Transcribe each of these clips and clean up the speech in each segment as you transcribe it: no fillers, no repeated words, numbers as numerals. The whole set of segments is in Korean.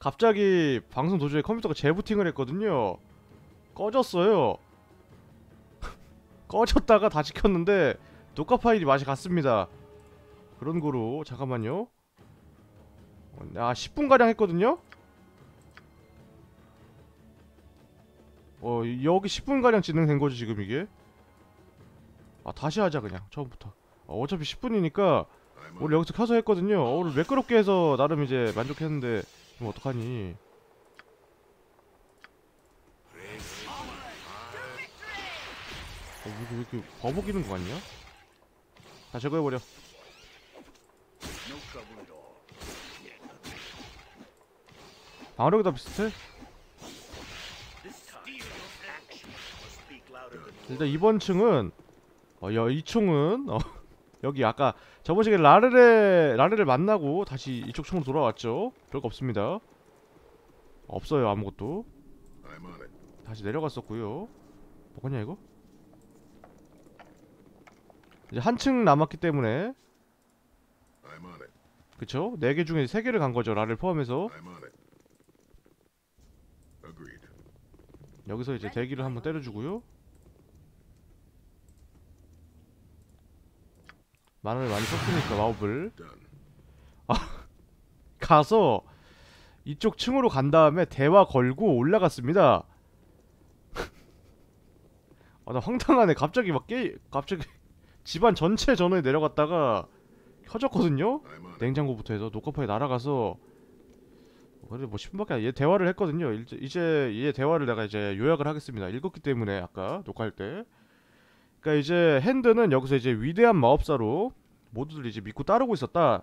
갑자기 방송 도중에 컴퓨터가 재부팅을 했거든요. 꺼졌어요. 꺼졌다가 다시 켰는데 녹화 파일이 맛이 갔습니다. 그런 거로 잠깐만요. 10분가량 했거든요? 여기 10분가량 진행된 거지 지금 이게. 다시 하자 그냥 처음부터. 어차피 10분이니까 오늘 여기서 켜서 했거든요. 오늘 매끄럽게 해서 나름 이제 만족했는데 그럼 어떡하니. 왜 이렇게 버벅이는 거 같냐? 다 제거해버려. 방어력이 다 비슷해? 일단 이번 층은 이 총은 여기 아까 저번 시간에 라레를 만나고 다시 이쪽 총으로 돌아왔죠. 별거 없습니다. 없어요 아무것도. 다시 내려갔었고요. 뭐냐 이거? 이제 한층 남았기 때문에 그쵸? 4개 중에 3개를 간거죠 라레를 포함해서. 여기서 이제 대기를 한번 때려주고요. 만화를 많이 썼으니까 마법을 가서 이쪽 층으로 간 다음에 대화 걸고 올라갔습니다. 나 황당하네. 갑자기 갑자기 집안 전체 전원이 내려갔다가 켜졌거든요? 냉장고부터 해서 녹화 파일 날아가서. 그래 뭐 10분밖에 안 얘 대화를 했거든요. 이제 얘 대화를 내가 이제 요약을 하겠습니다. 읽었기 때문에 아까 녹화할 때. 그러니까 이제 핸드는 여기서 이제 위대한 마법사로 모두들 이제 믿고 따르고 있었다.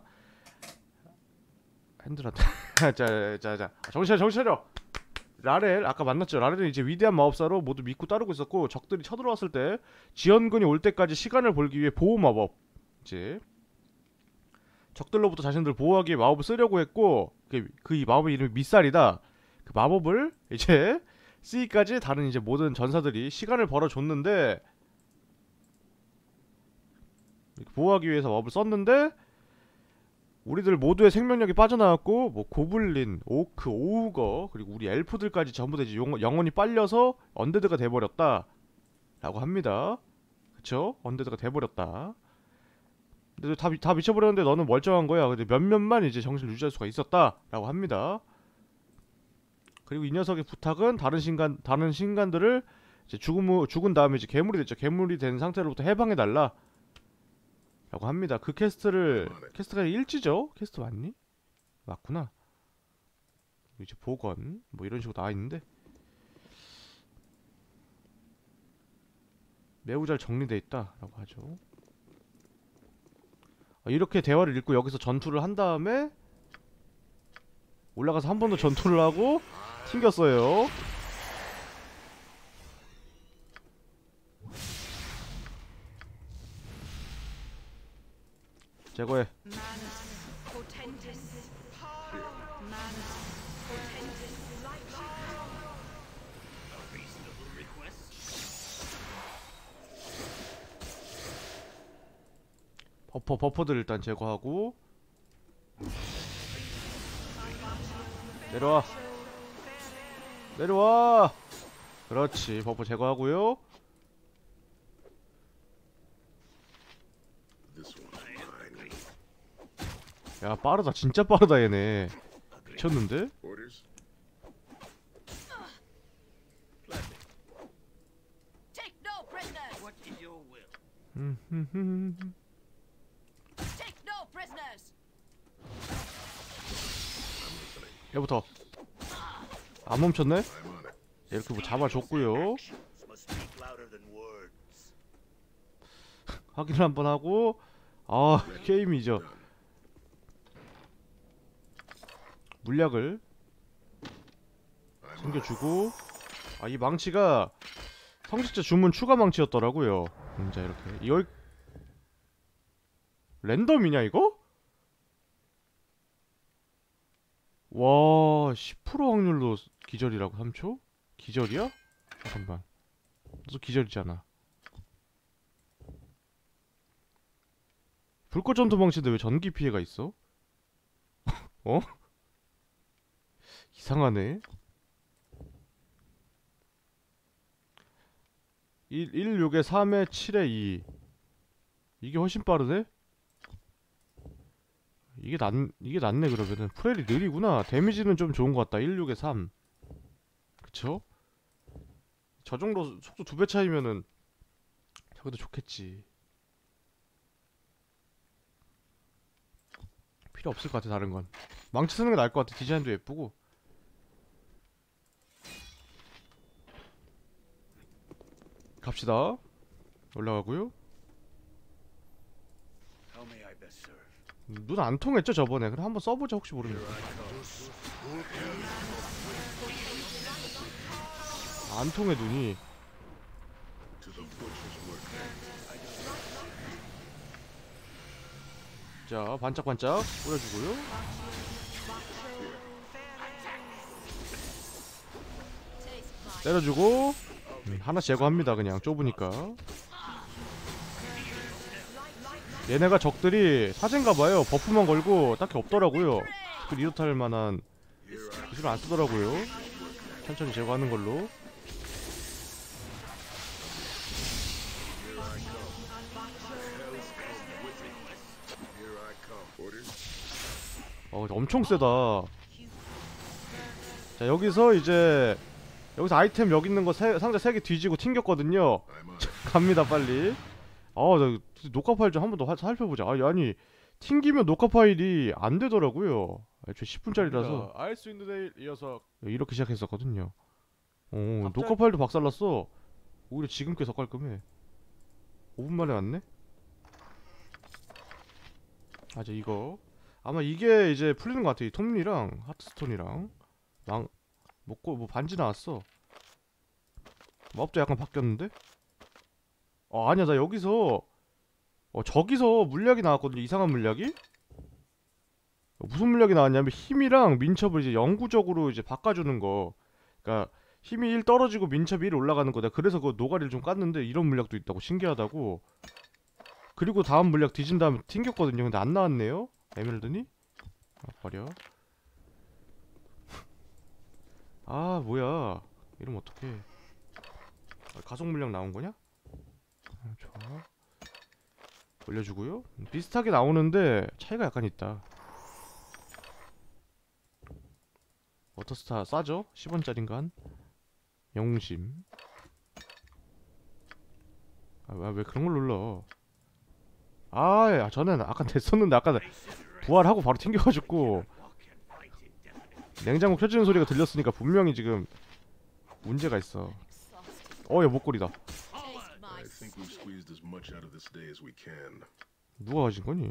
핸드한테 자 정신 차려. 라렐 아까 만났죠. 라렐은 이제 위대한 마법사로 모두 믿고 따르고 있었고, 적들이 쳐들어왔을 때 지원군이 올 때까지 시간을 벌기 위해 보호 마법, 이제 적들로부터 자신들을 보호하기 위해 마법을 쓰려고 했고, 이 마법의 이름이 미살이다. 그 마법을 이제 쓰기까지 다른 이제 모든 전사들이 시간을 벌어줬는데, 보호하기 위해서 마법을 썼는데 우리들 모두의 생명력이 빠져나왔고, 뭐 고블린, 오크, 오우거, 그리고 우리 엘프들까지 전부 다 이제 영혼이 빨려서 언데드가 돼버렸다 라고 합니다. 그쵸? 언데드가 돼버렸다. 근데 다 미쳐버렸는데 너는 멀쩡한 거야. 근데 몇몇만 이제 정신을 유지할 수가 있었다 라고 합니다. 그리고 이 녀석의 부탁은 다른 신간들을 이제 죽은 다음에 이제 괴물이 됐죠. 괴물이 된 상태로부터 해방해달라 라고 합니다. 그 캐스트가 일지죠? 캐스트 맞니? 맞구나. 이제 복원 뭐 이런 식으로 나와있는데 매우 잘 정리되어 있다 라고 하죠. 이렇게 대화를 읽고 여기서 전투를 한 다음에 올라가서 한 번 더 전투를 하고 튕겼어요. 제거해. 버퍼들 일단 제거하고 내려와. 그렇지. 버퍼 제거하고요. 야 빠르다. 진짜 빠르다 얘네. 미쳤는데? 얘부터 안 멈췄네? 이렇게 뭐 잡아줬고요. 확인을 한번 하고 게임이죠. 물약을 챙겨주고. 이 망치가 성직자 주문 추가 망치였더라고요. 자 이렇게 이걸 랜덤이냐 이거? 와 10% 확률로 기절이라고. 3초? 기절이야? 잠깐만, 너도 기절이잖아. 불꽃 전투 망치인데 왜 전기 피해가 있어? 어? 이상하네. 16에 3에 7에 2. 이게 훨씬 빠르네? 이게 낫네. 그러면은 프렐이 느리구나. 데미지는 좀 좋은 것 같다. 16에 3. 그쵸? 저 정도 속도 2배 차이면은 저것도 좋겠지. 필요 없을 것 같아. 다른 건 망치 쓰는 게 나을 것 같아. 디자인도 예쁘고. 갑시다. 올라가고요. 눈 안 통했죠 저번에. 그럼 한번 써보자. 혹시 모르니까. 안 통해 눈이. 자, 반짝반짝 뿌려주고요. 때려주고. 하나씩 제거합니다. 그냥 좁으니까. 얘네가 적들이 사젠가봐요. 버프만 걸고 딱히 없더라고요. 그 리로탈 만한 기술을 안 쓰더라고요. 천천히 제거하는 걸로. 엄청 세다. 자, 여기서 이제 여기서 아이템 여기 있는 거 상자 3개 뒤지고 튕겼거든요. 갑니다 빨리. 나 녹화 파일 좀 한 번 더 살펴보자. 아니 튕기면 녹화 파일이 안 되더라고요. 애초에 10분짜리라서. 알 수 있는 애 이 녀석. 이렇게 시작했었거든요. 녹화 파일도 박살났어. 오히려 지금 꽤 더 깔끔해. 5분 만에 왔네? 자 이거 아마 이게 이제 풀리는 것 같아. 이 톱니랑 하트스톤이랑 뭐 반지 나왔어. 마법도 약간 바뀌었는데? 아니야. 나 여기서 저기서 물약이 나왔거든요. 이상한 물약이? 무슨 물약이 나왔냐면 힘이랑 민첩을 이제 영구적으로 이제 바꿔주는 거. 그니까 힘이 1 떨어지고 민첩이 1 올라가는 거다. 그래서 그 노가리를 좀 깠는데 이런 물약도 있다고. 신기하다고. 그리고 다음 물약 뒤진 다음에 튕겼거든요. 근데 안 나왔네요. 에메랄드니? 버려. 뭐야. 이러면 어떡해. 가속 물량 나온 거냐? 좋아. 올려주고요. 비슷하게 나오는데 차이가 약간 있다. 워터스타 싸죠? 10원짜린가 한? 영웅심. 왜 그런 걸 눌러. 저는 아까 됐었는데 아까 부활하고 바로 튕겨가지고 냉장고 켜지는 소리가 들렸으니까 분명히 지금 문제가 있어. 얘 목걸이다. 누가 가진 거니?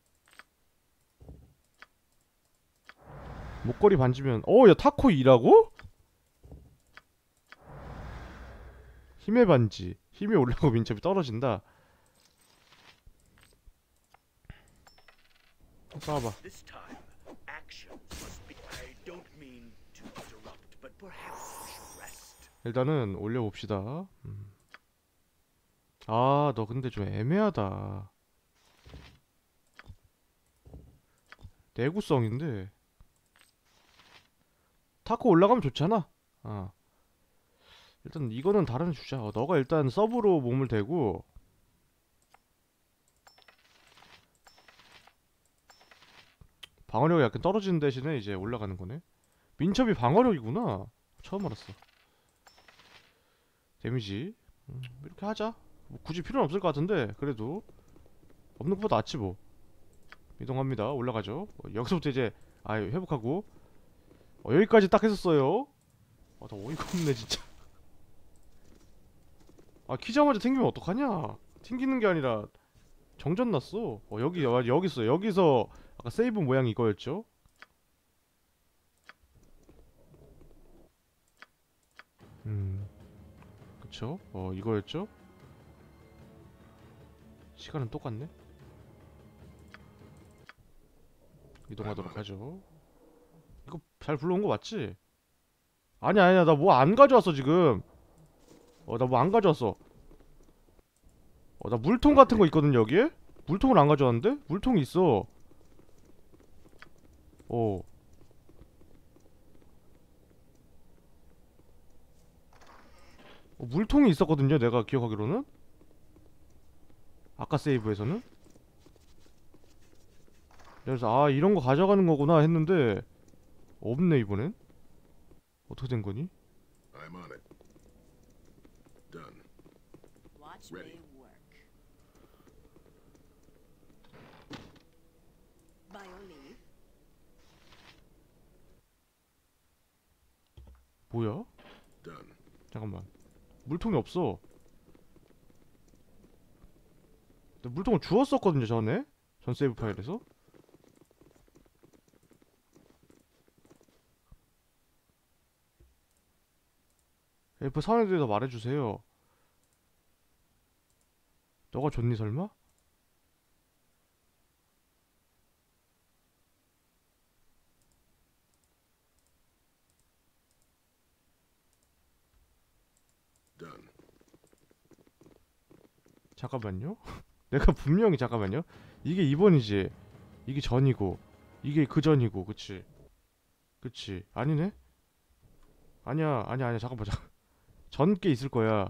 목걸이 반지면 야 타코 2라고? 힘의 반지. 힘이 올라가고 민첩이 떨어진다. 봐봐. 일단은 올려봅시다. 너 근데 좀 애매하다. 내구성인데 타코 올라가면 좋잖아. 일단 이거는 다른 애 주자. 너가 일단 서브로 몸을 대고. 방어력이 약간 떨어지는 대신에 이제 올라가는 거네. 민첩이 방어력이구나. 처음 알았어. 데미지 이렇게 하자. 뭐 굳이 필요는 없을 것 같은데 그래도 없는 것보다 낫지 뭐. 이동합니다. 올라가죠. 여기서부터 이제 회복하고. 여기까지 딱 했었어요. 나 어이가 없네 진짜. 키자마자 튕기면 어떡하냐. 튕기는 게 아니라 정전 났어. 여기 있어. 여기서 아까 세이브 모양이 이거였죠. 그쵸? 이거였죠? 시간은 똑같네? 이동하도록 하죠. 이거 잘 불러온 거 맞지? 아니야. 나 뭐 안 가져왔어 지금. 나 뭐 안 가져왔어. 나 물통 같은 거 있거든 여기에? 물통을 안 가져왔는데? 물통이 있어. 물통이 있었거든요, 내가 기억하기로는. 아까 세이브에서는. 그래서 아, 이런 거 가져가는 거구나 했는데 없네 이번엔. 어떻게 된 거니? I'm on it. Done. Watch Ready. me work. By your leave. 뭐야? Done. 잠깐만. 물통이 없어. 근데 물통을 주웠었거든요, 전에. 전 세이브 파일에서. F 사원에 대해서 말해주세요. 너가 줬니 설마? Done. 잠깐만요. 내가 분명히 잠깐만요. 이게 2번이지. 이게 전이고 이게 그 전이고, 그치? 그치? 아니네? 아니야, 아니야, 아니야. 잠깐만, 전게 있을 거야.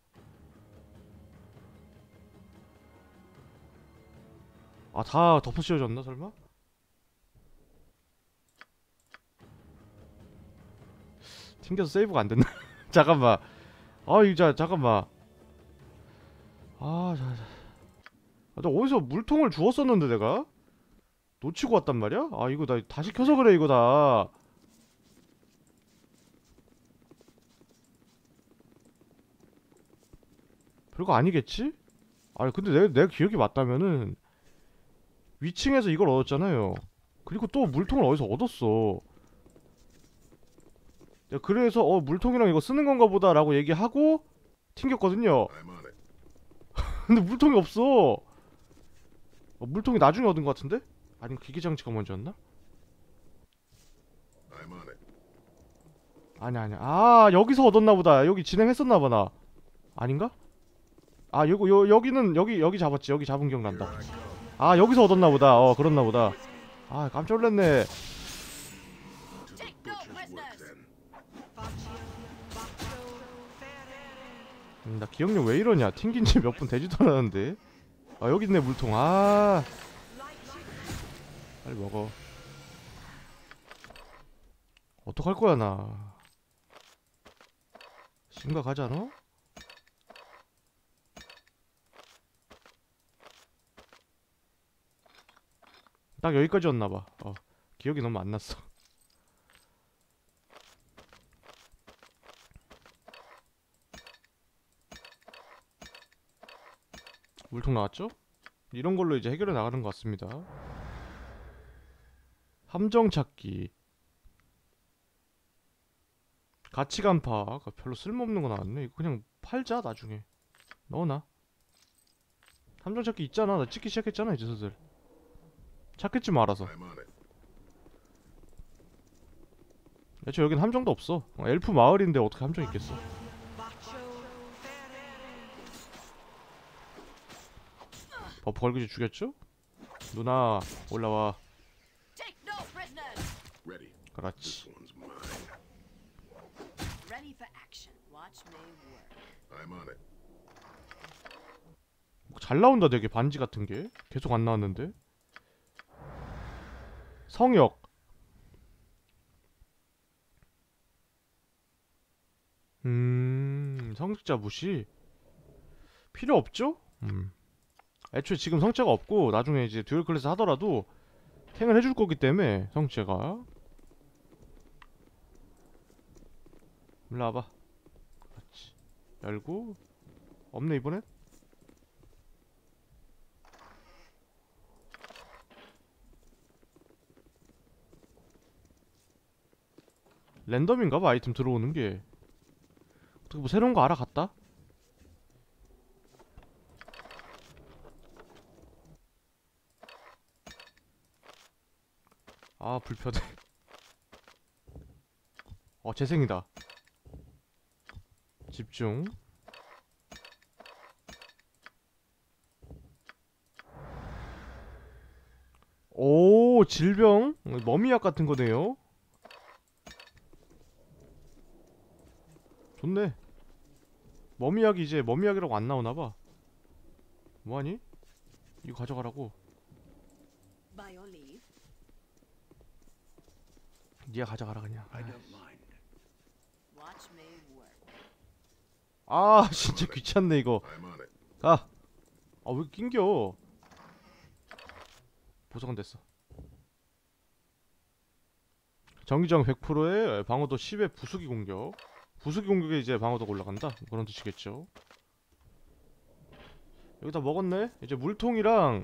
아, 다 덮어 씌워졌나 설마? 튕겨서 세이브가 안 됐나? 잠깐만. 아, 이거 잠깐만. 아, 나 어디서 물통을 주웠었는데 내가? 놓치고 왔단 말이야? 아, 이거 나 다시 켜서 그래 이거 다. 별거 아니겠지? 아니 근데 내 기억이 맞다면은 위층에서 이걸 얻었잖아요. 그리고 또 물통을 어디서 얻었어. 내가 그래서 물통이랑 이거 쓰는 건가 보다 라고 얘기하고 튕겼거든요. I'm on it. 근데 물통이 없어. 물통이 나중에 얻은 것 같은데? 아니면 기계장치가 먼저였나? I'm on it. 아니야, 아니야. 아, 여기서 얻었나 보다. 여기 진행했었나 봐 나. 아닌가? 아, 여기는 여기 잡았지. 여기 잡은 기억 Here 난다. I come. 아, 여기서 얻었나 보다. 그렇나 보다. 아, 깜짝 놀랐네. To the butcher's work then. 나 기억력 왜 이러냐. 튕긴 지 몇 분 되지도 않았는데. 아, 여기 있네 물통. 아, 빨리 먹어. 어떡할 거야 나. 심각하지 않아? 딱 여기까지였나봐. 기억이 너무 안 났어. 물통 나왔죠? 이런 걸로 이제 해결해 나가는 것 같습니다. 함정 찾기. 가치관 파악. 별로 쓸모없는 거 나왔네. 이거 그냥 팔자 나중에. 넣어놔. 함정 찾기 있잖아. 나 찍기 시작했잖아 이제 슬슬. 찾겠지 뭐 알아서. I'm on it. 애초에 여긴 함정도 없어. 엘프 마을인데 어떻게 함정 있겠어. 버프 걸기지 죽였죠? 누나 올라와. Take no prisoners. Ready. 그렇지. This one's mine. Ready for action. Watch me work. I'm on it. 잘 나온다 되게 반지 같은 게. 계속 안 나왔는데. 성역. 성직자 무시. 필요 없죠? 애초에 지금 성체가 없고 나중에 이제 듀얼 클래스 하더라도 탱을 해줄 거기 때문에 성체가. 일로 와봐. 그렇지. 열고. 없네 이번엔? 랜덤인가봐 아이템 들어오는 게. 어떻게 뭐 새로운 거 알아갔다? 아 불편해. 재생이다. 집중. 오, 질병? 머미약 같은 거네요. 좋네. 머미약이 이제 머미약이라고 안 나오나봐. 뭐하니? 이거 가져가라고. By your leave. 니가 가져가라 그냥. I don't mind. Watch me work. 아 진짜 귀찮네 이거. I'm on it. 가. 아 왜 낑겨? 보석은 됐어. 정기정 100%에 방어도 10에 부수기 공격. 부수기 공격에 이제 방어도가 올라간다. 그런 뜻이겠죠. 여기다 먹었네. 이제 물통이랑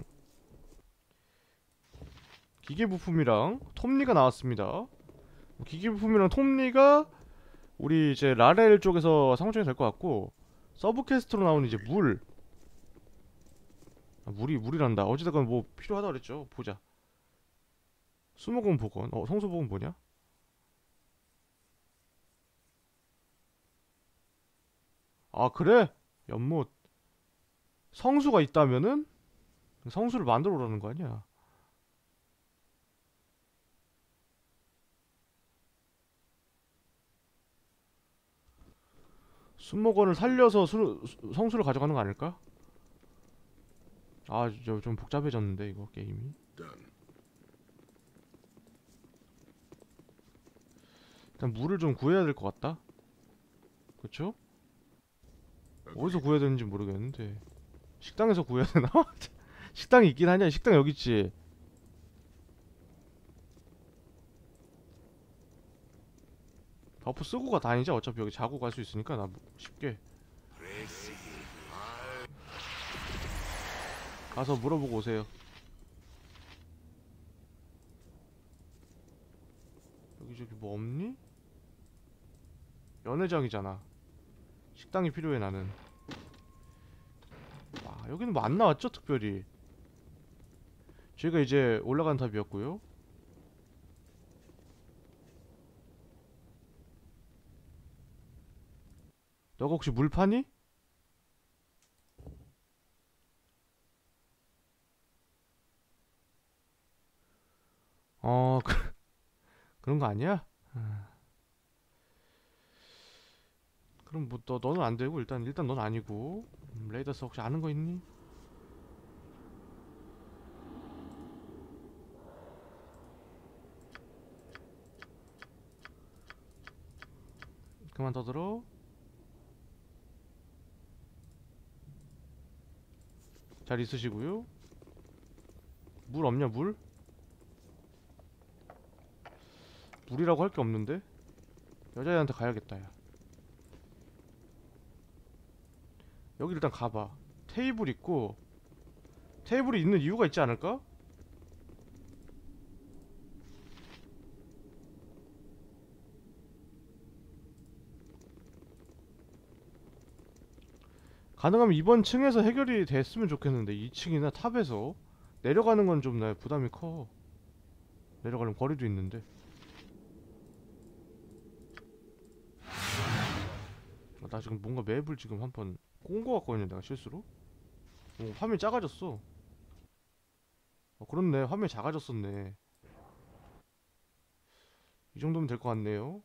기계 부품이랑 톱니가 나왔습니다. 기계 부품이랑 톱니가 우리 이제 라렐 쪽에서 상호작용이 될 것 같고, 서브퀘스트로 나오는 이제 물. 아, 물이란다. 어찌됐건 뭐 필요하다 그랬죠. 보자. 수목원 복원. 성수 복원 뭐냐? 아 그래? 연못. 성수가 있다면은 성수를 만들어 오라는 거 아니야? 수목원을 살려서 성수를 가져가는 거 아닐까? 아, 좀 복잡해졌는데 이거 게임이. Done. 일단 물을 좀 구해야 될 것 같다. 그쵸? 어디서 구해야 되는지 모르겠는데 식당에서 구해야 되나? 식당이 있긴 하냐? 식당 여기 있지. 버프 쓰고 다니자. 어차피 여기 자고 갈 수 있으니까 나 쉽게 가서 물어보고 오세요. 여기저기 뭐 없니? 연회장이잖아. 식당이 필요해 나는. 아 여기는 뭐 안 나왔죠 특별히. 저희가 이제 올라간 탑이었고요. 너가 혹시 물 파니? 그런 거 아니야? 그럼 뭐 너는 안 되고 일단 넌 아니고. 레이더스 혹시 아는 거 있니? 그만 떠들어. 잘 있으시고요. 물 없냐 물? 물이라고 할 게 없는데? 여자애한테 가야겠다 야. 여기 일단 가봐. 테이블 있고. 테이블이 있는 이유가 있지 않을까? 가능하면 이번 층에서 해결이 됐으면 좋겠는데 2층이나 탑에서 내려가는 건 좀 부담이 커. 내려가려면 거리도 있는데. 나 지금 뭔가 맵을 지금 한번 꼰 거 같거든요 내가 실수로. 화면이 작아졌어. 그렇네 화면이 작아졌었네. 이 정도면 될 것 같네요.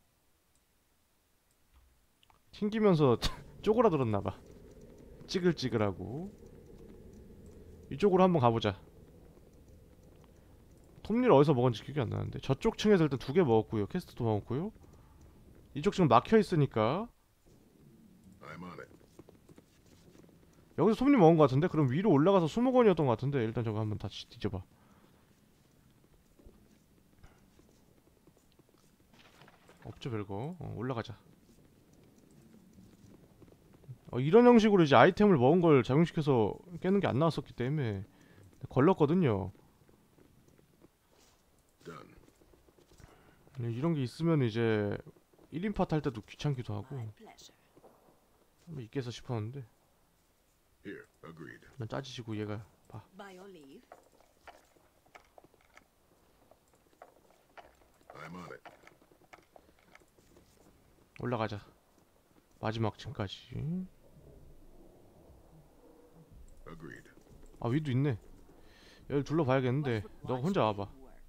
튕기면서 쪼그라들었나봐. 찌글찌글하고. 이쪽으로 한번 가보자. 톱니를 어디서 먹었는지 기억이 안 나는데. 저쪽 층에서 일단 2개 먹었고요. 퀘스트도 먹었고요. 이쪽 지금 막혀있으니까 I'm on it. 여기서 톱니 먹은 것 같은데? 그럼 위로 올라가서 수목원이었던 것 같은데. 일단 저거 한번 다시 뒤져봐. 없죠 별거. 올라가자. 이런 형식으로 이제 아이템을 먹은 걸 작용시켜서 깨는 게 안 나왔었기 때문에 걸렸거든요. Done. 이런 게 있으면 이제 1인팟 할 때도 귀찮기도 하고 My pleasure. 한번 있겠어 싶었는데. Here. Agreed. 난 짜지시고 얘가 봐. By your leave. I'm on it. 올라가자. 마지막 층까지. Agreed. 아 위도 있네. 여기 둘러봐야겠는데 너 혼자 와봐. Work.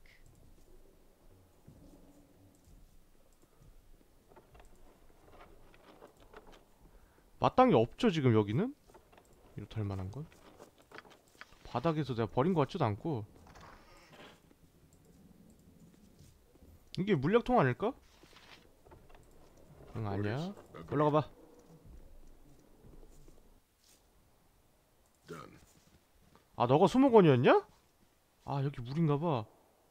마땅히 없죠 지금 여기는? 이렇다 할 만한 건? 바닥에서 내가 버린 것 같지도 않고. 이게 물약통 아닐까? 응 아니야. Agreed. 올라가봐. Done. 아 너가 수목원이었냐? 아 여기 물인가봐.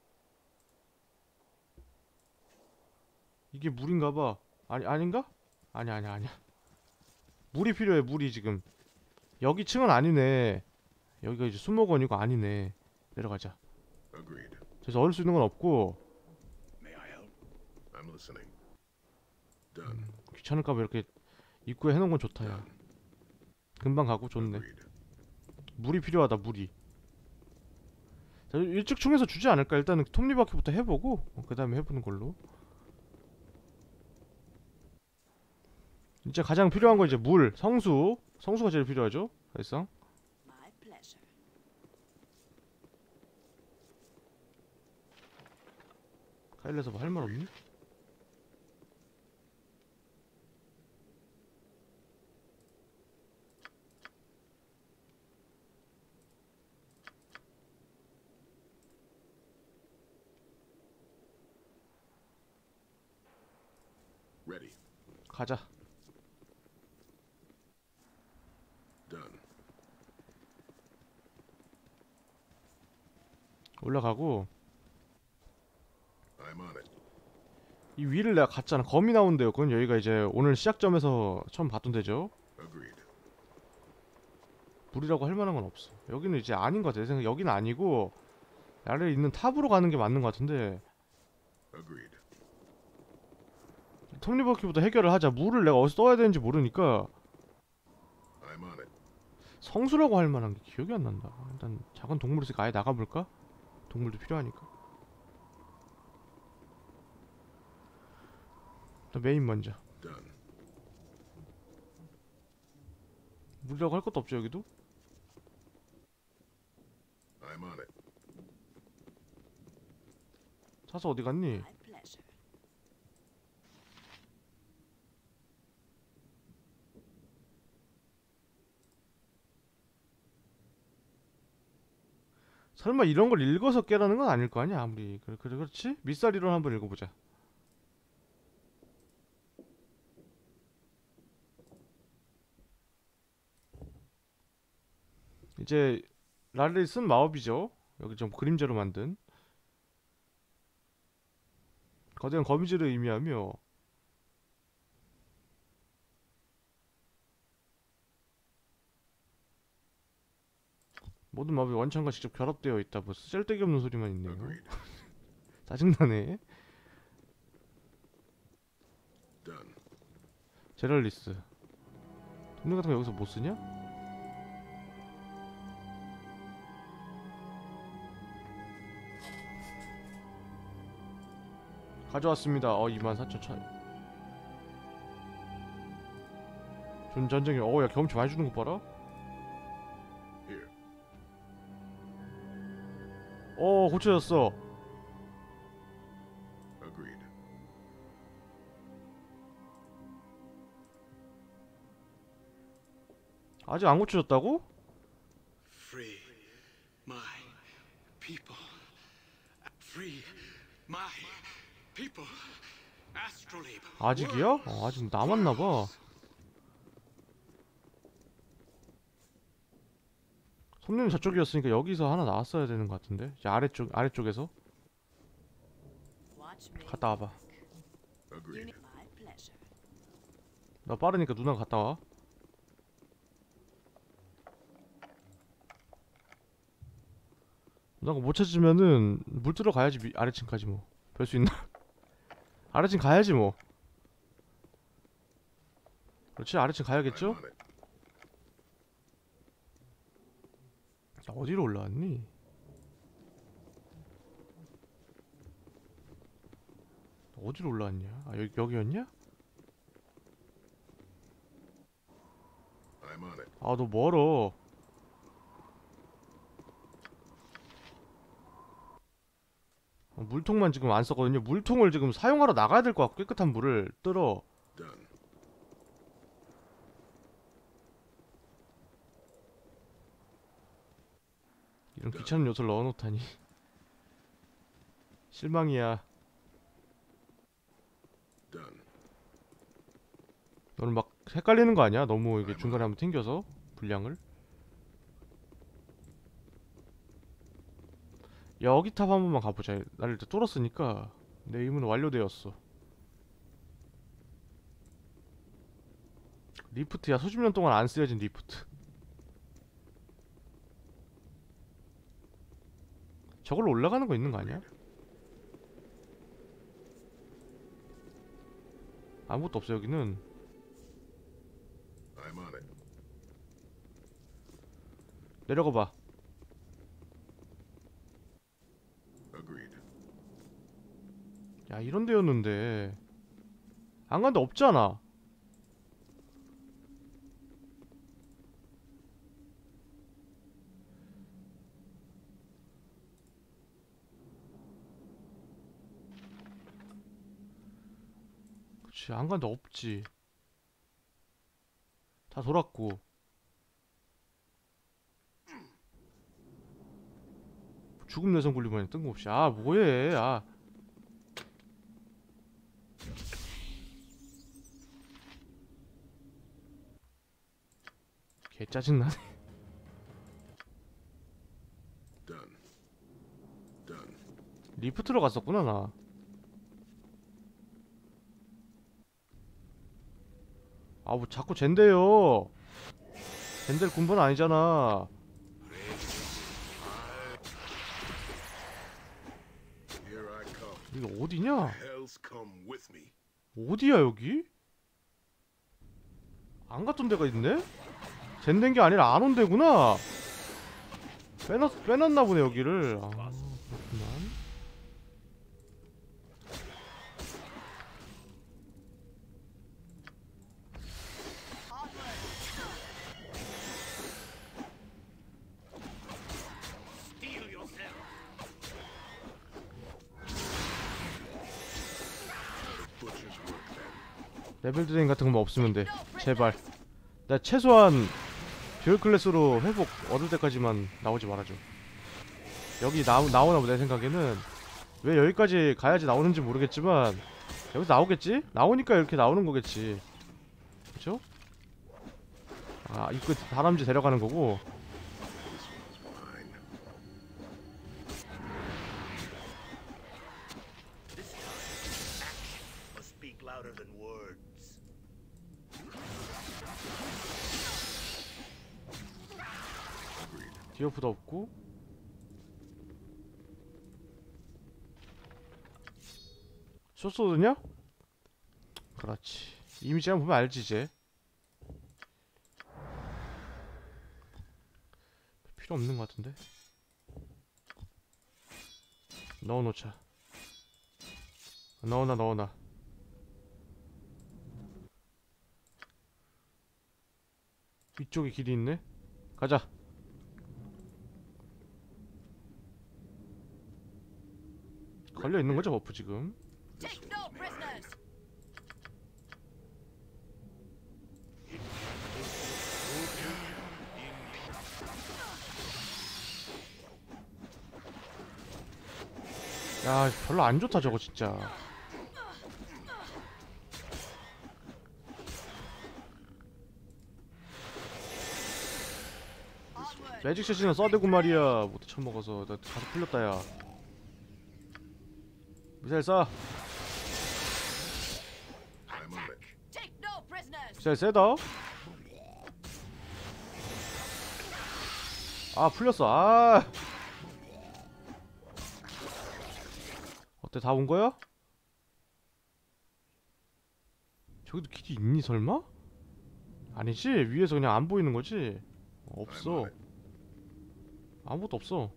이게 물인가봐. 아니 아닌가? 아니야. 물이 필요해 물이 지금. 여기 층은 아니네. 여기가 이제 수목원이고 아니네. 내려가자. Agreed. 그래서 얻을 수 있는 건 없고. May I help? I'm listening. Done. 귀찮을까봐 이렇게 입구에 해놓은 건 좋다 야. Done. 금방 가고 좋네. Agreed. 물이 필요하다 물이. 자, 일찍 충에서 주지 않을까? 일단은 톱니바퀴부터 해보고 그 다음에 해보는 걸로. 이제 가장 필요한 건 이제 물, 성수가 제일 필요하죠 사실상. My pleasure. 카일에서 뭐 할 말 없니? Ready. 가자. Done. 올라가고 I'm on it. 이 위를 내가 갔잖아. 검이 나온대요. 그건 여기가 이제 오늘 시작점에서 처음 봤던 데죠. Agreed. 물이라고 할 만한 건 없어. 여기는 이제 아닌 것 같아. 내 생각에 여기는 아니고 아래에 있는 탑으로 가는 게 맞는 것 같은데. Agreed. 톱니바퀴부터 해결을 하자. 물을 내가 어디서 떠야 되는지 모르니까. I'm on it. 성수라고 할 만한 게 기억이 안 난다. 일단 작은 동물 있으니까 아예 나가볼까? 동물도 필요하니까. 일단 메인 먼저. Done. 물이라고 할 것도 없죠 여기도? I'm on it. 차서 어디 갔니? My pleasure. 설마 이런 걸 읽어서 깨라는 건 아닐 거 아니야 아무리. 그렇지? 밑사리론 한번 읽어보자. 이제 랄리 쓴 마법이죠. 여기 좀 그림자로 만든 거대한 거미줄을 의미하며 모든 마법이 원천과 직접 결합되어 있다. 뭐 쓸데기 없는 소리만 있네요. Agreed. 짜증나네. Done. 제럴리스 동네 같은 거 여기서 못 쓰냐? 가져왔습니다. 24,000 전쟁이. 야 경험치 많이 주는 거 봐라. Here. 고쳐졌어. Agreed. 아직 안 고쳐졌다고? Free my people. Free my people. Astrolabe. 아직이야? 아직 남았나봐. 손님이 저쪽이었으니까 여기서 하나 나왔어야 되는 것 같은데. 이제 아래쪽에서 Watch me. 갔다 와봐. Agreed. My pleasure. 나 빠르니까 누나가 갔다 와. 누나가 못 찾으면은 물 들어 가야지. 아래층까지 뭐 별 수 있나? 아래층 가야지 뭐. 그렇지 아래층 I'm 가야겠죠? on it. 자, 어디로 올라왔니? 어디로 올라왔냐? 아 여기였냐? I'm on it. 아 너 멀어. 물통만 지금 안 썼거든요. 물통을 지금 사용하러 나가야 될 것 같고 깨끗한 물을 뜰어. Done. 이런 귀찮은 요소를 넣어놓다니. 실망이야. Done. 너는 막 헷갈리는 거 아니야? 너무 이게 중간에 한번 튕겨서 분량을. 여기 탑 한 번만 가보자. 날 일단 뚫었으니까 내 의무는 완료되었어. 리프트야. 수십 년 동안 안 쓰여진 리프트. 저걸로 올라가는 거 있는 거 아니야? 아무것도 없어 여기는. I'm on it. 내려가 봐. Agreed. 야 이런 데였는데 안 간 데 없잖아. 그치 안 간 데 없지. 다 돌았고. 죽음 내성 굴리면 뜬금없이. 아 뭐해. 아 개 짜증나네. Done. Done. 리프트로 갔었구나 나. 아 뭐 자꾸 젠데요. 젠데를 군번 아니잖아. Here I come. 여기 어디냐? Hell's come with me. 어디야 여기? 안 갔던 데가 있네? 젠된 게 아니라 안 온 데구나. 빼놨나 보네 여기를. 아 그렇구만. Steel yourself. Butcher's work then. 레벨 드레인 같은 거 없으면 돼. 제발. 나 최소한 듀얼 클래스로 회복 얻을 때까지만 나오지 말아줘. 여기 나오나 보내 생각에는. 왜 여기까지 가야지 나오는지 모르겠지만 여기서 나오겠지? 나오니까 이렇게 나오는 거겠지. 그쵸? 아 입구 다람쥐 데려가는 거고. Fine. Must speak louder than words. 디어프도 없고. 쇼소드냐? 그렇지. 이미지만 보면 알지 이제. 필요 없는 것 같은데. 넣어놓자. 넣어놔. 이쪽에 길이 있네. 가자. 걸려 있는 거죠 버프 지금. Take no prisoners. 야 별로 안 좋다 저거 진짜. Onward. 매직 셋이나 써대고 말이야. 못해 처먹어서 나 가서 풀렸다 야. 미사일 쏴. I'm on it. Take no prisoners. 미사일 세다. 아 풀렸어. 아 어때 다 온 거야? 저기도 길이 있니 설마? 아니지 위에서 그냥 안 보이는 거지? 없어. 아무것도 없어.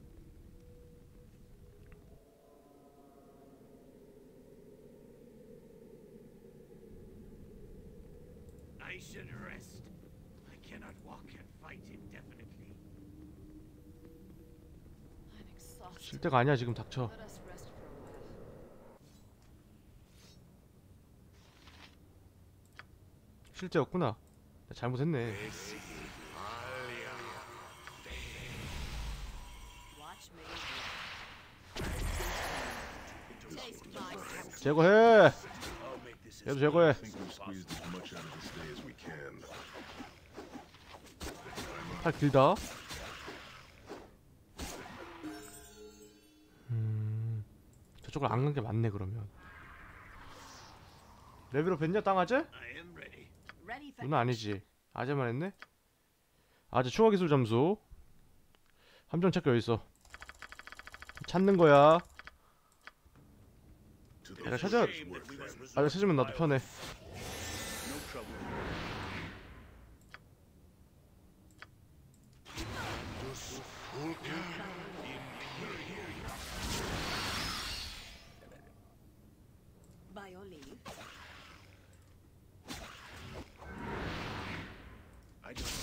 I should rest. I cannot walk and fight indefinitely. I'm exhausted. 쉴 때가 아니야 지금 닥쳐. Let us rest for a while. 쉴 때였구나. 나 잘못했네. 제거해. I'll make this as 얘도 제거해. I think we've squeezed as much out of this day as we can. 팔 길다. 저쪽을 안 간 게 맞네 그러면. 레벨업 했냐 땅아재? I am ready. Ready for 누나 아니지. 아재만 했네. 아재 추가 기술 잠수. 함정 찾기 어디 있어? 찾는 거야. To 내가 those 찾아. who work then. 아재 찾으면 나도 편해. No trouble. by your leave. I don't.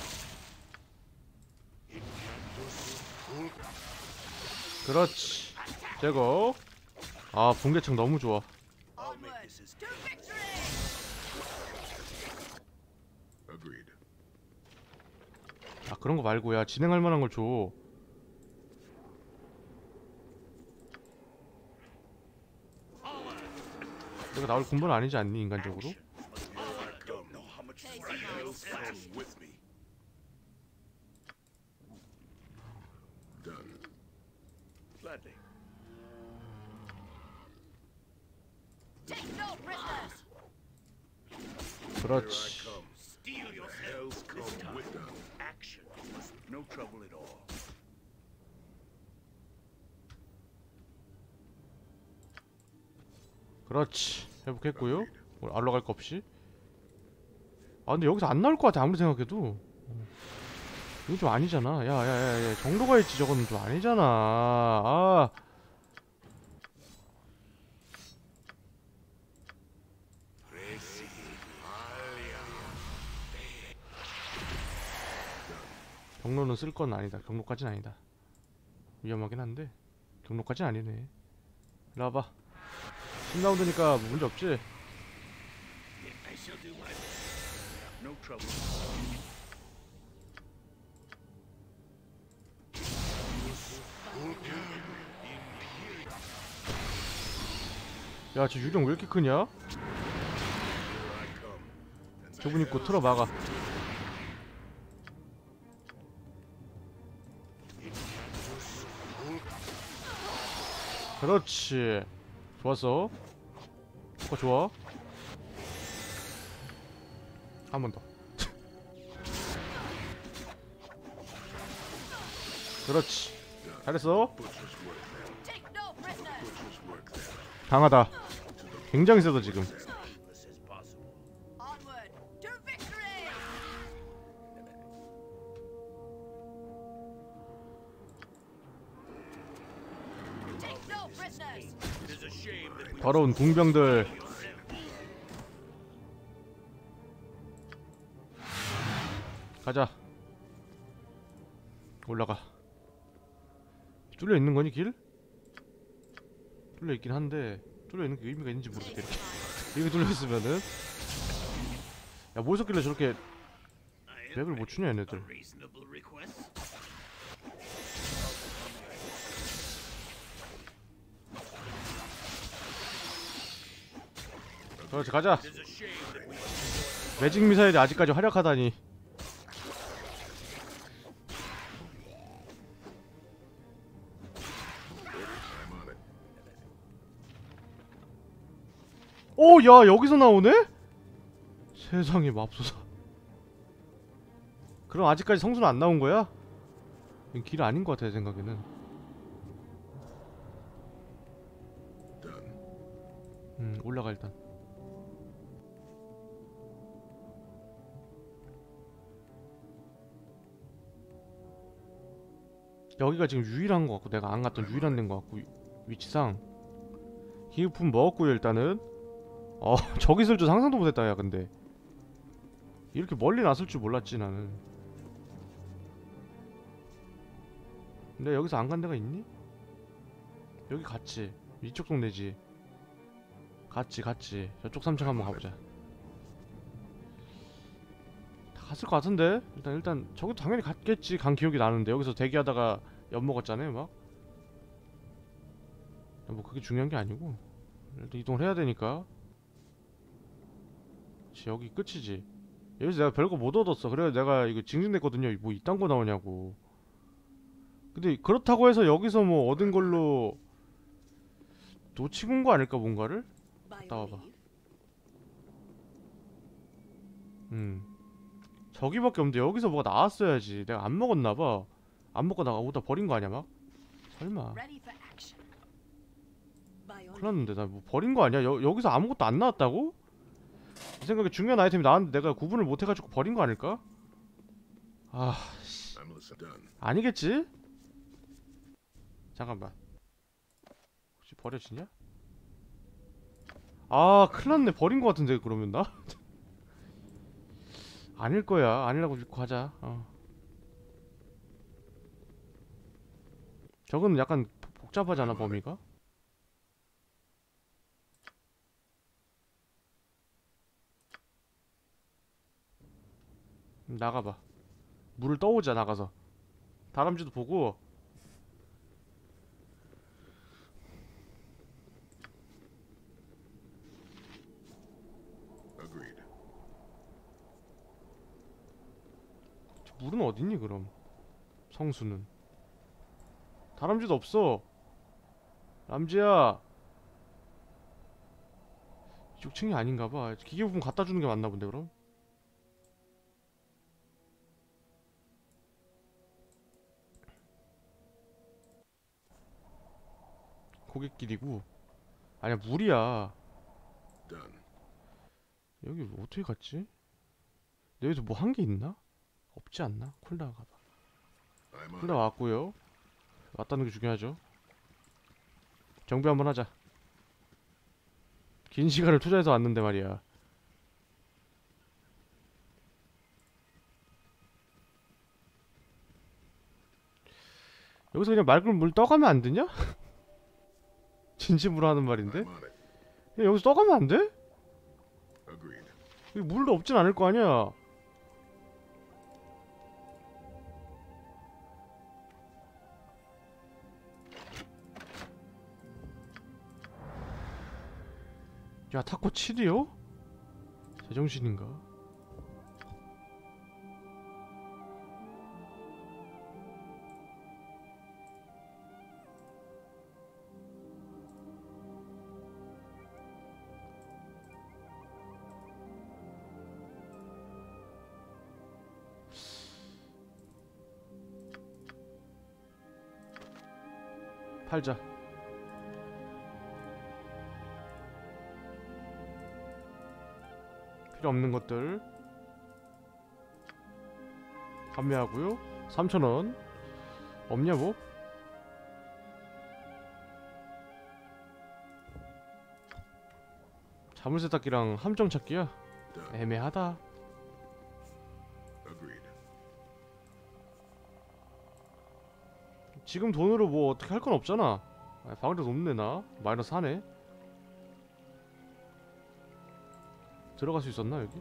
그렇지. 제거. 아 붕괴창 너무 좋아. I'll make this as To victory! Agreed. 아 그런 거 말고 야 진행할 만한 걸 줘. 내가 나올 군번 아니지 않니 인간적으로? I don't know how much Take right my I'll sweat. have. With me. Done. Gladly. Take no prisoners! Here I 그렇지. come. Steel The yourself. hell's come This time. with them. Action. No trouble at all. 그렇지. 회복했고요. 뭐 알러 갈 거 없이. 아 근데 여기서 안 나올 것 같아 아무리 생각해도. 이거 좀 아니잖아. 야야야야 정도가 있지 저거는 좀 아니잖아. 아. 경로는 쓸 건 아니다. 경로까지는 아니다. 위험하긴 한데 경로까지는 아니네. 일로 와봐. 10라운드니까 문제 없지? I shall do my best. No trouble. 야, 저 유령 왜 이렇게 크냐? Here I come. And the 좁은 입구 hell's 틀어 막아. 그렇지. 좋았어. 효과 좋아. 한 번 더. 그렇지. 잘했어. butcher's work then. Take no prisoners! Butcher's work then. 강하다. 굉장히 세다 지금. Painless as possible. Onward! To victory! Take no prisoners! It is a shame that we 더러운 궁병들. 가자. 올라가. 뚫려 있는 거니 길? 뚫려 있긴 한데 뚫려 있는 게 의미가 있는지 모르겠다. 이렇게 뚫려 있으면은 야 뭐 있었길래 저렇게 I am 맵을 못 추냐 a 얘네들. reasonable request. 그렇지 가자. It is a shame that we 매직 미사일이 아직까지 활약하다니. I'm on it. 오, 야 여기서 나오네? 세상에 맙소사. 그럼 아직까지 성수는 안 나온 거야? 이건 길 아닌 것 같아 내 생각에는. Done. 올라가 일단. 여기가 지금 유일한 것 같고 내가 안 갔던 유일한 데인 것 같고 위치상 기후품 먹었고요 일단은. 저 기술도 상상도 못했다 야 근데 이렇게 멀리 났을 줄 몰랐지 나는. 근데 여기서 안 간 데가 있니? 여기 갔지. 이쪽 동네지. 갔지. 저쪽 3층 한번 가보자. 다 갔을 것 같은데? 일단 저기도 당연히 갔겠지. 간 기억이 나는데 여기서 대기하다가 엿먹었잖아요 막. 뭐 그게 중요한 게 아니고 일단 이동을 해야 되니까. 그치, 여기 끝이지. 여기서 내가 별거 못 얻었어. 그래서 내가 이거 징징댔거든요. 뭐 이딴 거 나오냐고. 근데 그렇다고 해서 여기서 뭐 얻은 걸로 놓치고 온 거 아닐까 뭔가를? By 나와봐. your leave. 저기밖에 없는데 여기서 뭐가 나왔어야지. 내가 안 먹었나봐. 안 먹고 나가 오다 버린 거 아니야 막? 설마. Ready for action. By your 큰일 났는데 나 뭐 버린 거 아니야? 여기서 아무것도 안 나왔다고? 내 생각에 중요한 아이템이 나왔는데 내가 구분을 못 해가지고 버린 거 아닐까? 아, I'm listening. Done. 아니겠지? 잠깐만. 혹시 버려지냐? 아, 큰일 났네. 버린 거 같은데 그러면 나? 아닐 거야. 아니라고 믿고 하자. 저거는 약간 복잡하잖아 범위가. 나가봐. 물을 떠오자 나가서. 다람쥐도 보고. Agreed. 물은 어딨니 그럼? 성수는. 다람쥐도 없어. 람쥐야. 이쪽 층이 아닌가봐. 기계부품 갖다 주는 게 맞나 본데 그럼? 고갯길이고. 아니야 물이야. Done. 여기 어떻게 갔지? 여기서 뭐 한 게 있나? 없지 않나? 콜라 가봐. I'm on 콜라 it. 왔고요. 왔다는 게 중요하죠. 정비 한번 하자. 긴 시간을 투자해서 왔는데 말이야. 여기서 그냥 맑은 물 떠가면 안 되냐? 진심으로 하는 말인데? I'm on it. 그냥 여기서 떠가면 안 돼? Agreed. 여기 물도 없진 않을 거 아니야. 야 타코 7이요? 제정신인가? 팔자. 필요 없는 것들 판매하고요. 3,000원. 없냐 뭐? 자물쇠닦기랑 함정 찾기야? Done. 애매하다. Agreed. 지금 돈으로 뭐 어떻게 할 건 없잖아. 아, 방어력 높네 나. 마이너스 하네. 들어갈 수 있었나 여기?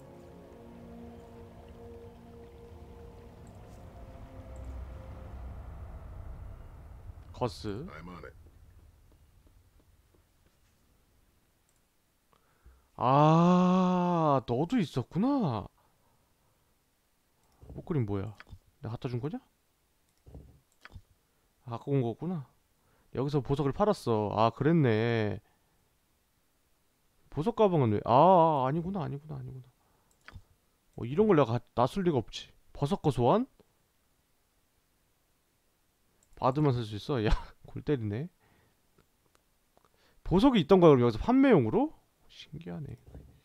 거스. I'm on it. 아, 너도 있었구나. 목걸이는 뭐야? 내가 갖다 준 거냐? 아, 갖고 온 거구나. 여기서 보석을 팔았어. 아, 그랬네. 보석 가방은 왜? 아니구나, 아니구나, 아니구나. 이런 걸 내가 놔줄 리가 없지. 버섯거 소환? 받으면 쓸 수 있어? 야, 골 때리네. 보석이 있던 거야, 그럼 여기서 판매용으로? 신기하네.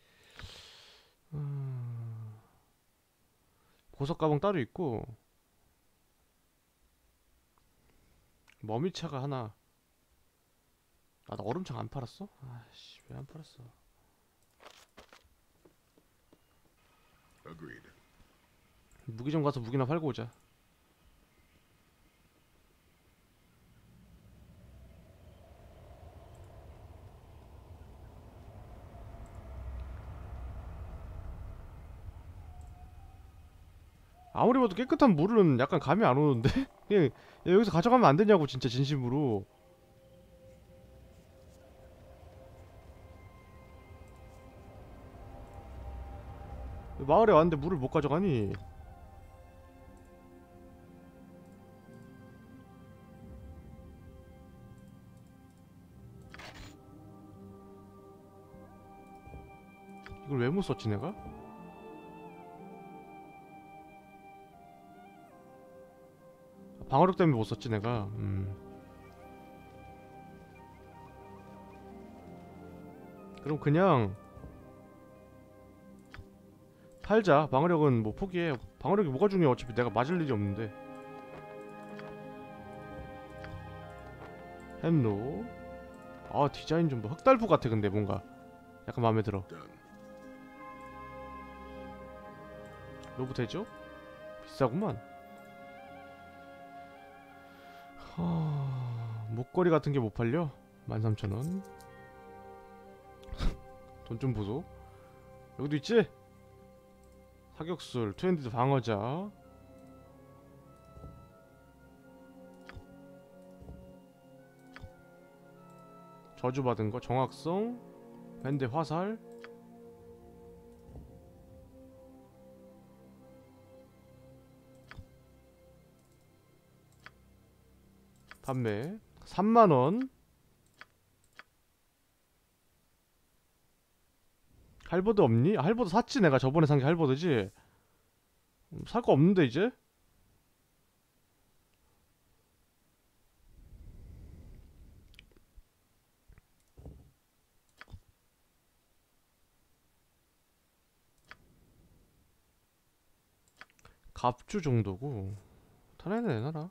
보석 가방 따로 있고, 머미차가 하나. 나 얼음창 안 팔았어? 아씨, 왜 안 팔았어? Agreed. 무기점 가서 무기나 팔고 오자. 아무리 봐도 깨끗한 물은 약간 감이 안 오는데? 그냥 야, 여기서 가져가면 안 되냐고 진짜 진심으로. 마을에 왔는데 물을 못 가져가니? 이걸 왜 못 썼지 내가? 방어력 때문에 못 썼지 내가. 그럼 그냥 팔자. 방어력은 뭐 포기해. 방어력이 뭐가 중요해. 어차피 내가 맞을 일이 없는데. 햄로. 아 디자인 좀 뭐 흑달부 같아. 근데 뭔가 약간 마음에 들어. Done. 로브 되죠? 비싸구만. 목걸이 같은 게 못 팔려? 13,000원. 돈 좀 보소. 여기도 있지? 사격술, 투핸드 방어자. 저주받은 거, 정확성, 밴드 화살. 판매 30,000원. 할버드 없니? 아, 할버드 샀지 내가. 저번에 산 게 할버드지. 살 거 없는데 이제? 갑주 정도고. 타네는 내놔라.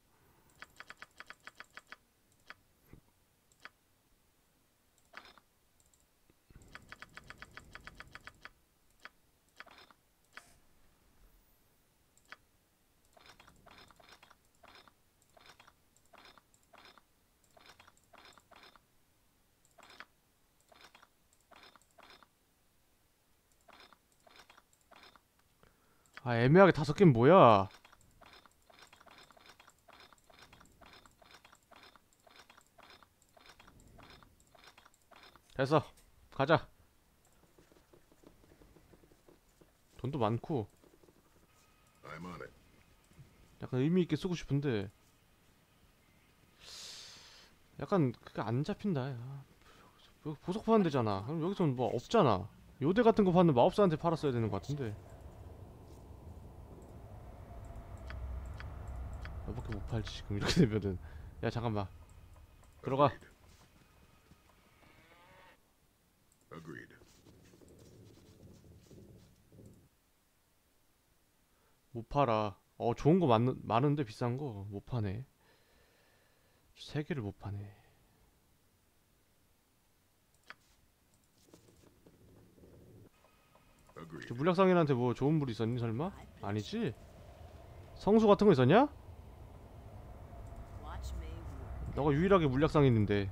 아 애매하게 5개는 뭐야? 됐어. 가자. 돈도 많고 I'm on it. 약간 의미있게 쓰고 싶은데 약간 그게 안 잡힌다. 야. 여기 보석 파는 데잖아. 그럼 여기서는 뭐 없잖아. 요대 같은 거 파는 마법사한테 팔았어야 되는 것 같은데. 너밖에 못 팔지 지금 이렇게 되면은. 야 잠깐만. 들어가. Agreed. 못 팔아. 좋은 거 많은데 비싼 거 못 파네. 3개를 못 파네. Agreed. 저 물약상인한테 뭐 좋은 불 있었니 설마? 아니지? 성수 같은 거 있었냐? Watch me work. 너가 유일하게 물약상인인데.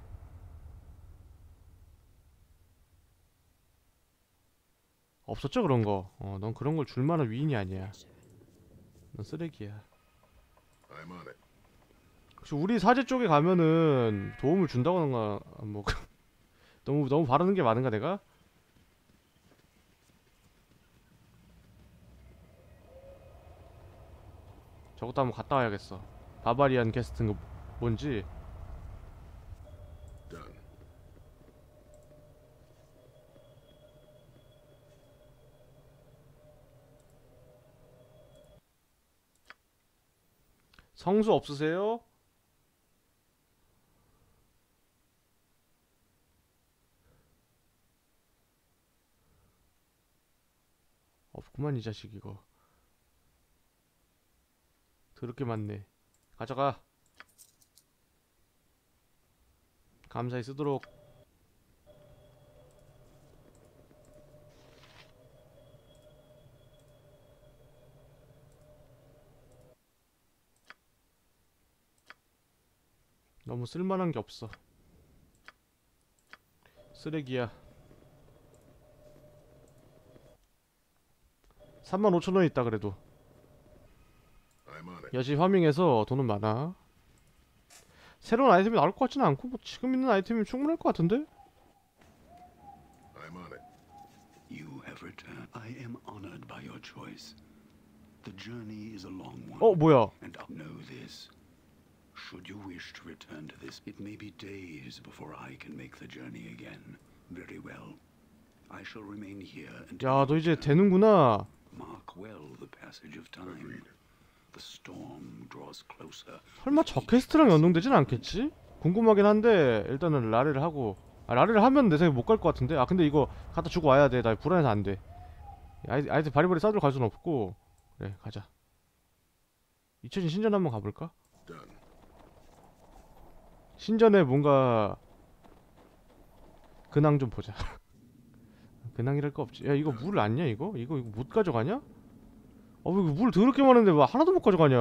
없었죠 그런 거. 넌 그런 걸 줄만한 위인이 아니야. 넌 쓰레기야. I'm on it. 혹시 우리 사제 쪽에 가면은 도움을 준다거나 뭐 너무 바르는 게 많은가 내가? 저것도 한번 갔다 와야겠어. 바바리안 캐스트인 거 뭔지. Done. 성수 없으세요? 없구만 이 자식 이거. 더럽게 많네. 가져가. 감사히 쓰도록. 너무 쓸만한 게 없어. 쓰레기야. 35,000원 있다 그래도. I'm on it. 여지 파밍해서 돈은 많아. 새로운 아이템이 나올 것 같지는 않고 뭐 지금 있는 아이템이면 충분할 것 같은데? I'm on it. You have have returned. I am honored by your choice. The journey is a long one. 뭐야? And I know this. Should you wish to return to this, it may be days before I can make the journey again. Very well. I shall remain here until 야, 너 이제 되는구나. mark well the passage of time. The storm draws closer. 설마 저 퀘스트랑 연동되진 않겠지? 궁금하긴 한데 일단은 라레를 하고 라레를 하면 내 생각에 못 갈 것 같은데. 근데 이거 갖다 주고 와야 돼. 나 불안해서 안 돼. 아이들 바리바리 싸들어 갈 수는 없고. 그래, 가자. 잊혀진 신전 한번 가볼까? Done. 신전에 뭔가 근황 좀 보자. 근황이랄 거 없지. 야, 이거 물 아니냐 이거? 이거 못 가져가냐? 왜 이거 물 더럽게 많은데 왜 하나도 못 가져가냐?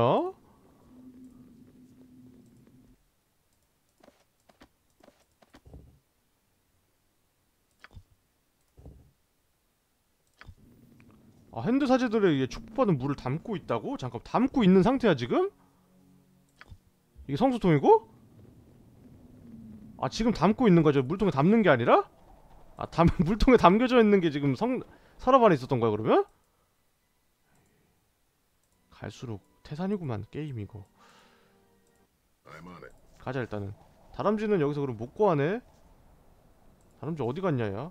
핸드 사제들의 이게 축복받은 물을 담고 있다고? 잠깐, 담고 있는 상태야 지금? 이게 성수통이고? 지금 담고 있는 거죠? 물통에 담는 게 아니라? 물통에 담겨져 있는 게 지금 서랍 안에 있었던 거야 그러면? 갈수록 태산이구만 게임 이거. I'm on it. 가자 일단은. 다람쥐는 여기서 그럼 못 구하네? 다람쥐 어디 갔냐 야?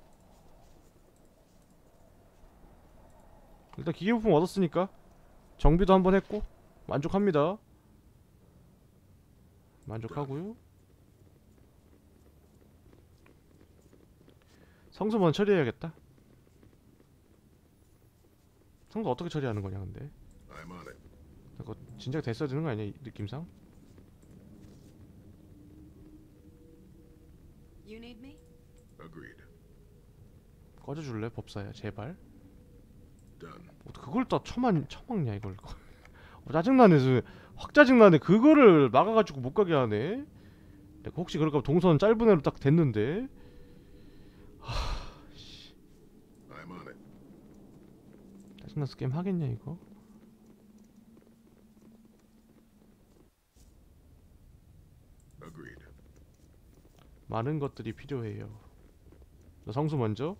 일단 기계부품 얻었으니까 정비도 한번 했고 만족합니다. 만족하고요. 성수 먼저 처리해야겠다. 성수 어떻게 처리하는 거냐 근데? I'm on it. 그거 진작 됐어야 되는 거 아니야 이 느낌상? You need me? Agreed. 꺼져줄래 법사야 제발. Done. 그걸 또 처막냐 이걸. 짜증나네. 확 짜증나네. 그거를 막아가지고 못 가게 하네. 내가 혹시 그럴까 동선 짧은 애로 딱 됐는데. I'm on it. 짜증나서 게임 하겠냐 이거. Agreed. 많은 것들이 필요해요. 너 성수 먼저.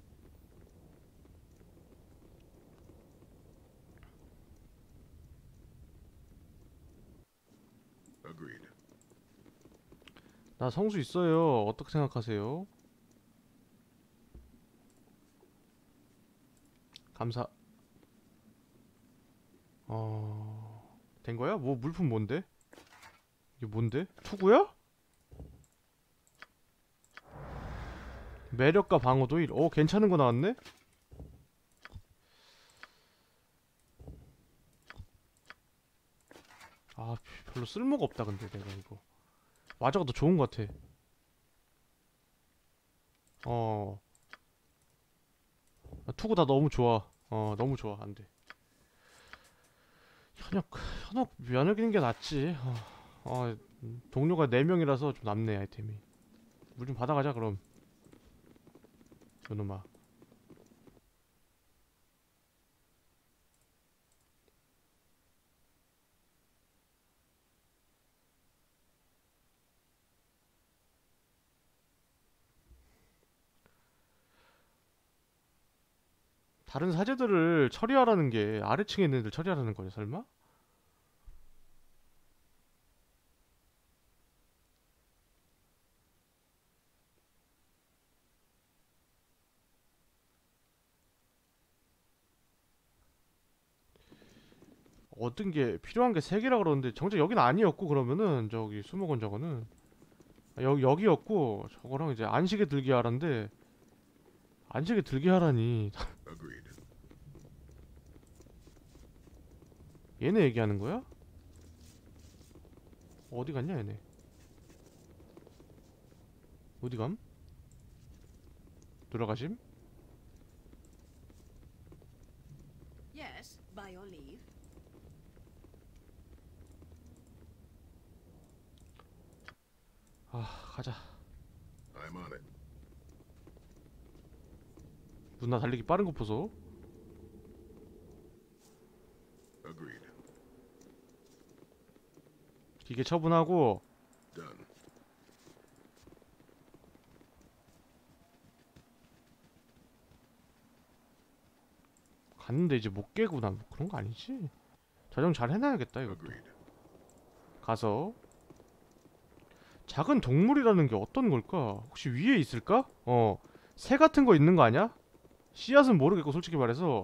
Agreed. 나 성수 있어요. 어떻게 생각하세요? 감사. 된 거야? 뭐 물품 뭔데? 이게 뭔데? 투구야? 매력과 방어도 1. 괜찮은 거 나왔네? 별로 쓸모가 없다 근데 내가 이거. 마저가 더 좋은 거 같아. 투구 다 너무 좋아. 너무 좋아. 안 돼. 현역 면역 있는 게 낫지. 동료가 4명이라서 좀 남네 아이템이. 물 좀 받아가자 그럼. 요놈아. 다른 사제들을 처리하라는 게 아래층에 있는 애들 처리하라는 거냐 설마? 얻은 게 필요한 게 3개라 그러는데 정작 여긴 아니었고 그러면은 저기 수목원 저거는 여기였고 저거랑 이제 안식에 들게 하라는데 안식에 들게 하라니. Agreed. 얘네 얘기하는 거야? 어디 갔냐 얘네? 어디 감? 들어가심? Yes, by your leave. 가자. I'm on it. 누나 달리기 빠른 거 보소. Agreed. 기계 처분하고 Done. 갔는데 이제 못 깨구나. 뭐 그런 거 아니지? 저장 잘 해놔야겠다 이것도. Agreed. 가서 작은 동물이라는 게 어떤 걸까? 혹시 위에 있을까? 새 같은 거 있는 거 아니야? 씨앗은 모르겠고 솔직히 말해서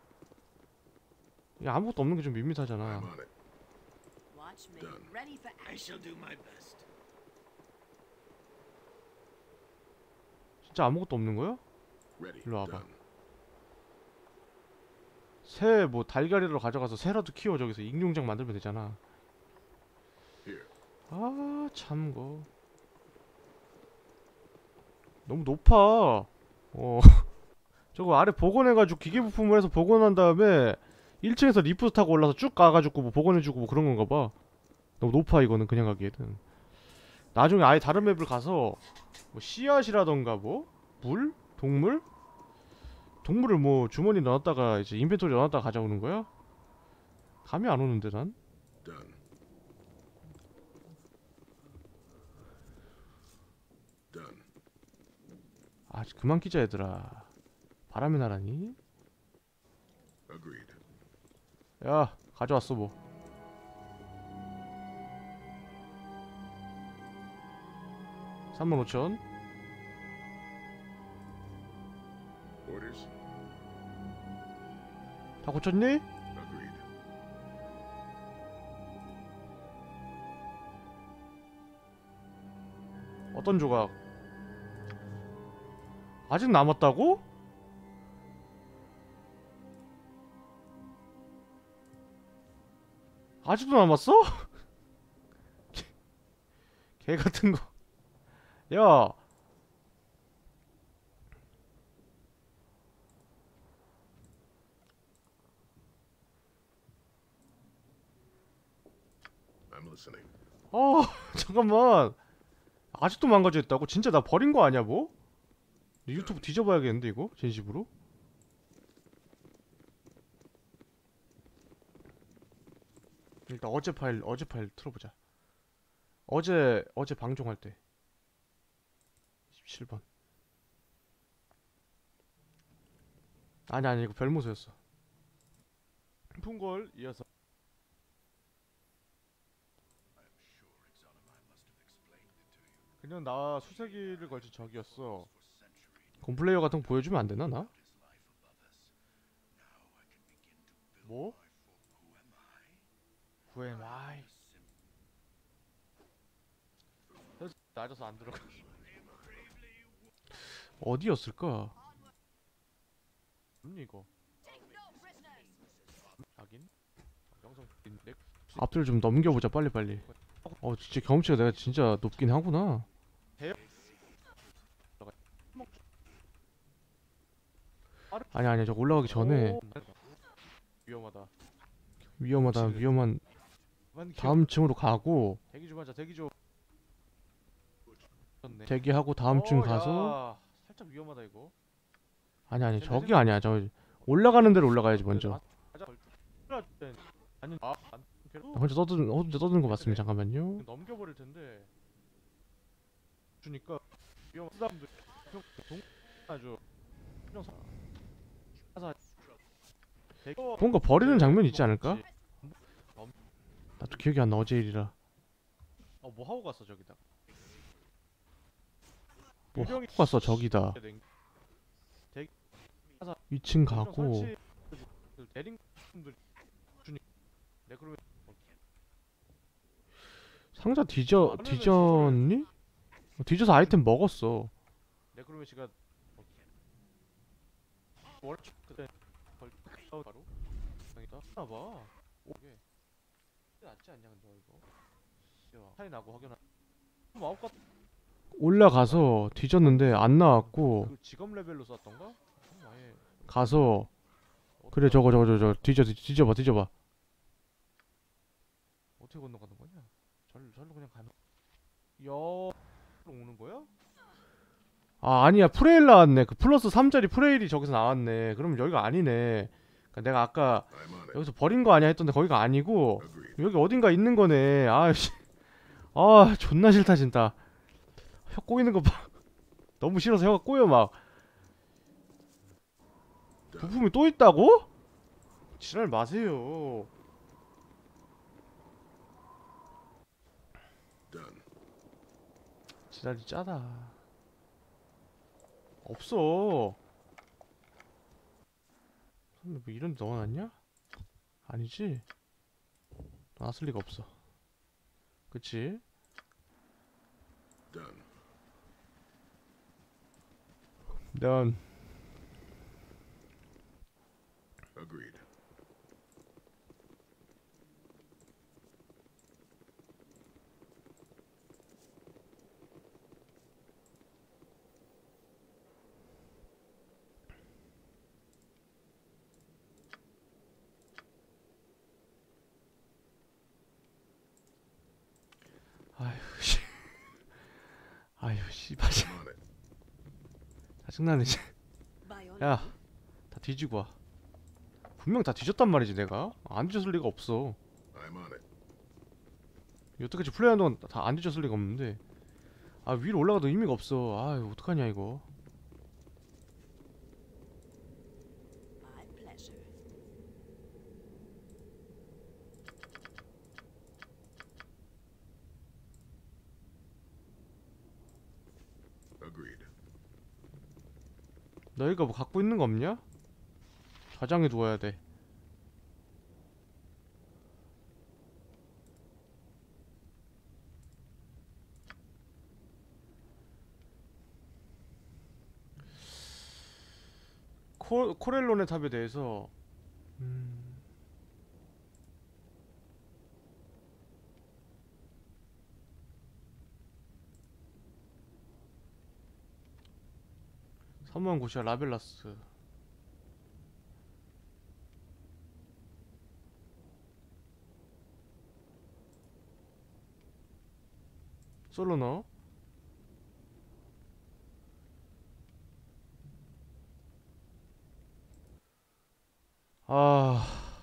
야, 아무것도 없는 게 좀 밋밋하잖아. I'm on it. Watch me. Done. Ready for I action. shall do my best. 진짜 아무것도 없는 거야? Ready. 일로 와봐. Done. 새 뭐 달걀이라도 가져가서 새라도 키워. 저기서 익룡장 만들면 되잖아. Here. 아 참거 너무 높아. 저거 아래 복원해가지고 기계 부품을 해서 복원한 다음에 1층에서 리프트 타고 올라서 쭉 가가지고 뭐 복원해주고 뭐 그런 건가 봐. 너무 높아 이거는 그냥 가기에는. 나중에 아예 다른 맵을 가서 뭐 씨앗이라던가 뭐 물? 동물? 동물을 뭐 주머니 넣었다가 이제 인벤토리 넣었다가 가져오는 거야? 감이 안 오는데 난? Done. Done. 아 그만 끼자 얘들아. 바람이 나라니? Agreed. 야 가져왔어 뭐. $35,000. Orders. 다 고쳤니? Agreed. 어떤 조각? 아직 남았다고? 아직도 남았어? 개 같은 거. 야. I'm listening. 잠깐만. 아직도 망가져 있다고? 진짜 나 버린 거 아니야 뭐? 유튜브 뒤져봐야겠는데 이거? 진심으로? 일단 어제 파일 틀어보자. 어제 방종할 때 27번. 아니 이거 별무소였어. 품걸 이어서 그냥 나 수세기를 걸친 적이었어. 곰플레이어 같은 거 보여주면 안 되나 나? 뭐? Who am I? 낮아서 안 들어가. 어디였을까? 이거. 하긴. 영상 인데. 앞들 좀 넘겨보자 빨리빨리. 진짜 경험치가 내가 진짜 높긴 하구나. 아니야 저 올라가기 전에 위험한 다음 층으로 가고 대기 좀 하자. 대기하고 다음 층 가서 살짝 위험하다 이거. 아니 저기 아니야. 저 올라가는 데로 올라가야지 먼저. 혼자 떠드는 거 맞습니다. 잠깐만요. 넘겨버릴 텐데. 주니까 위험한 아주 뭔가 버리는 장면 있지 않을까? 나도 기억이 안 나. 어제 일이라. 뭐 하고 갔어 저기다. 뭐 하고 갔어 저기다. 2층 가고. 상자 뒤졌니? 뒤져서 아이템 먹었어. 네크로메시가 바로 하나봐. 오게 낫지 않냐 근데 이거. 차이 나고 확인하. 올라가서 뒤졌는데 안 나왔고. 그 직업 레벨로 쐈던가? 가서 그래 저거 뒤져봐. 어떻게 건너가는 거냐? 절로 그냥 가면 오는 거야? 아니야 프레일 나왔네. 그 플러스 3짜리 프레일이 저기서 나왔네. 그러면 여기가 아니네. 그러니까 내가 아까 I'm on it. 여기서 버린 거 아니야 했던데 거기가 아니고 Agreed. 여기 어딘가 있는 거네. 존나 싫다 진짜. 혀 꼬이는 거 봐. 너무 싫어서 혀가 꼬여 막. 부품이 또 있다고? 지랄 마세요. Done. 지랄이 짜다. 없어. 근데 뭐 이런 데 넣어놨냐? 아니지? 놨을 리가 없어. 그치? Done. 난 Agreed. 아휴 씨. 아휴 씨발. I'm on it. 짜증나네. 씨. By all 야, 다 뒤지고 와. 분명 다 뒤졌단 말이지 내가. 안 뒤졌을 리가 없어. I'm on it. 여태까지 플레이하는 동안 다 안 뒤졌을 리가 없는데. 아 위로 올라가도 의미가 없어. 아 어떡하냐 이거. my pleasure. Agreed. 너희가 뭐 갖고 있는 거 없냐? 좌장에 두어야 돼. 코렐론의 탑에 대해서 음... 3만 고시아 라벨라스. 솔로너. 아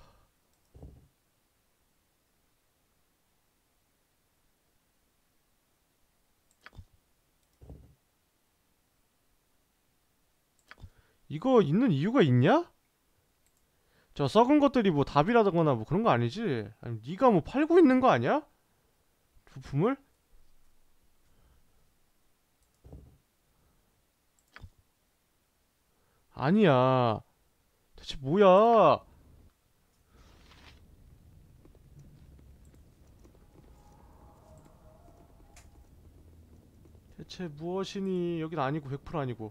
이거 있는 이유가 있냐? 저 썩은 것들이 뭐 답이라거나 뭐 그런 거 아니지? 아니 네가 뭐 팔고 있는 거 아니야? 부품을? 아니야. 대체 뭐야? 대체 무엇이니? 여긴 아니고 100% 아니고.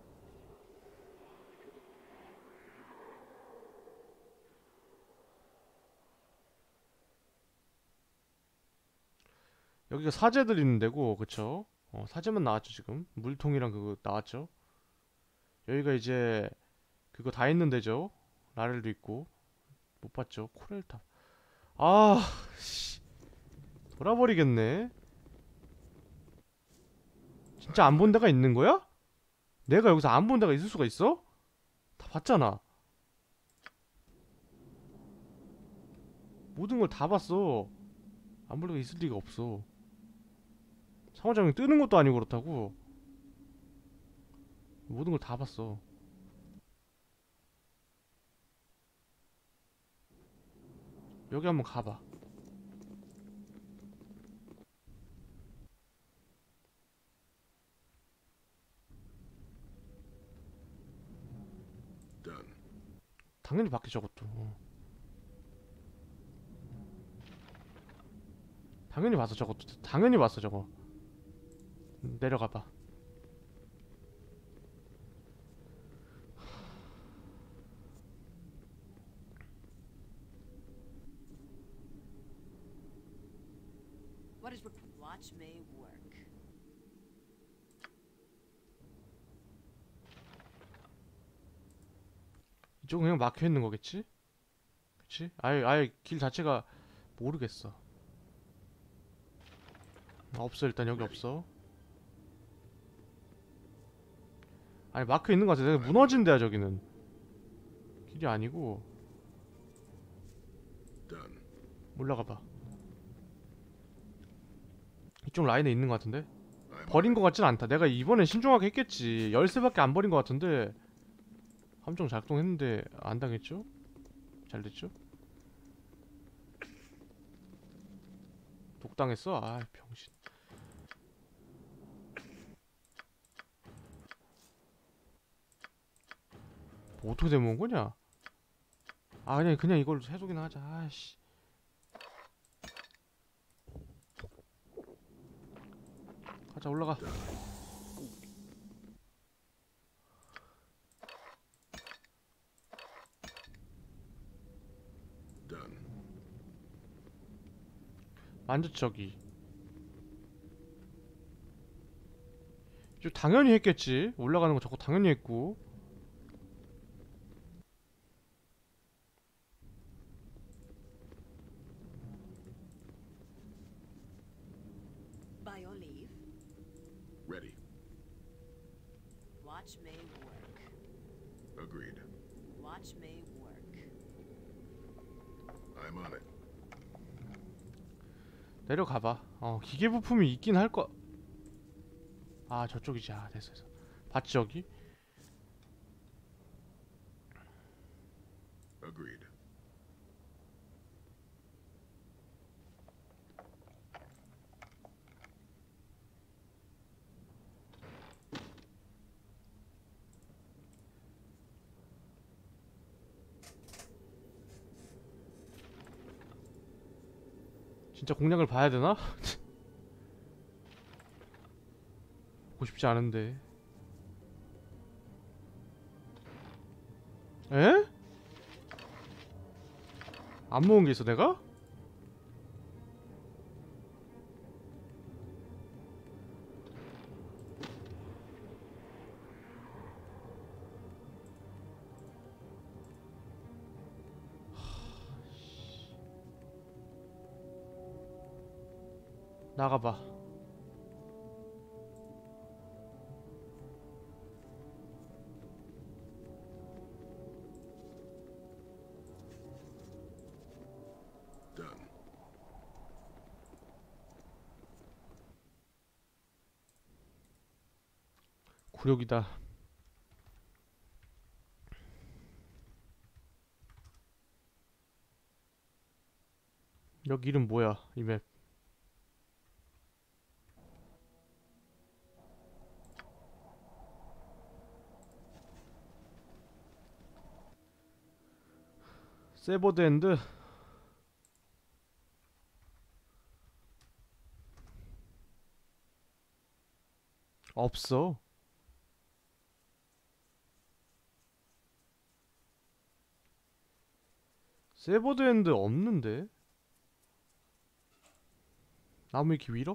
여기가 사제들 있는 데고, 그쵸? 사제만 나왔죠 지금. 물통이랑 그거 나왔죠. 여기가 이제 그거 다 있는 데죠. 라렐도 있고. 못 봤죠. 코렐탑. 아, 씨. 돌아버리겠네. 진짜 안 본 데가 있는 거야? 내가 여기서 안 본 데가 있을 수가 있어? 다 봤잖아. 모든 걸 다 봤어. 안 볼 데가 있을 리가 없어. 상호작용 뜨는 것도 아니고 그렇다고. 모든 걸 다 봤어. 여기 한번 가봐. Done. 당연히 봤겠 저것도. 당연히 봤어 저것도. 당연히 봤어 저거. 내려가봐. What is watch may work. 이쪽은 그냥 막혀있는 거겠지? 그치? 아예 길 자체가 모르겠어. 없어. 일단 여기 없어. 아니 막혀있는 거 같아. 내가 무너진 데야 저기는. 길이 아니고. Done. 올라가봐. 이쪽 라인에 있는 거 같은데? I'm 버린 on 거 같진 않다. 내가 이번엔 신중하게 했겠지. 열쇠밖에 안 버린 거 같은데 함정 작동했는데 안 당했죠? 잘 됐죠? 독당했어? 아 병신. 뭐 어떻게 된 거냐? 아 그냥 이걸로 해소기나 하자. 아씨. 가자 올라가. Done. 만두척이. 좀 당연히 했겠지. 올라가는 거 저거 당연히 했고. By your leave, Ready. watch me work. Agreed. Watch me work. I'm on it. 내려가봐. 기계 부품이 있긴 할 거. 아 저쪽이지. 아 됐어. 봤지 여기? Agreed. 진짜 공략을 봐야 되나? 보고 싶지 않은데. 에? 안 모은 게 있어 내가? 나가봐. Done. 굴욕이다. 여기 이름 뭐야 이 맵. 세버드 엔드. 없어. 세버드 엔드 없는데. 나무 이렇게 위로?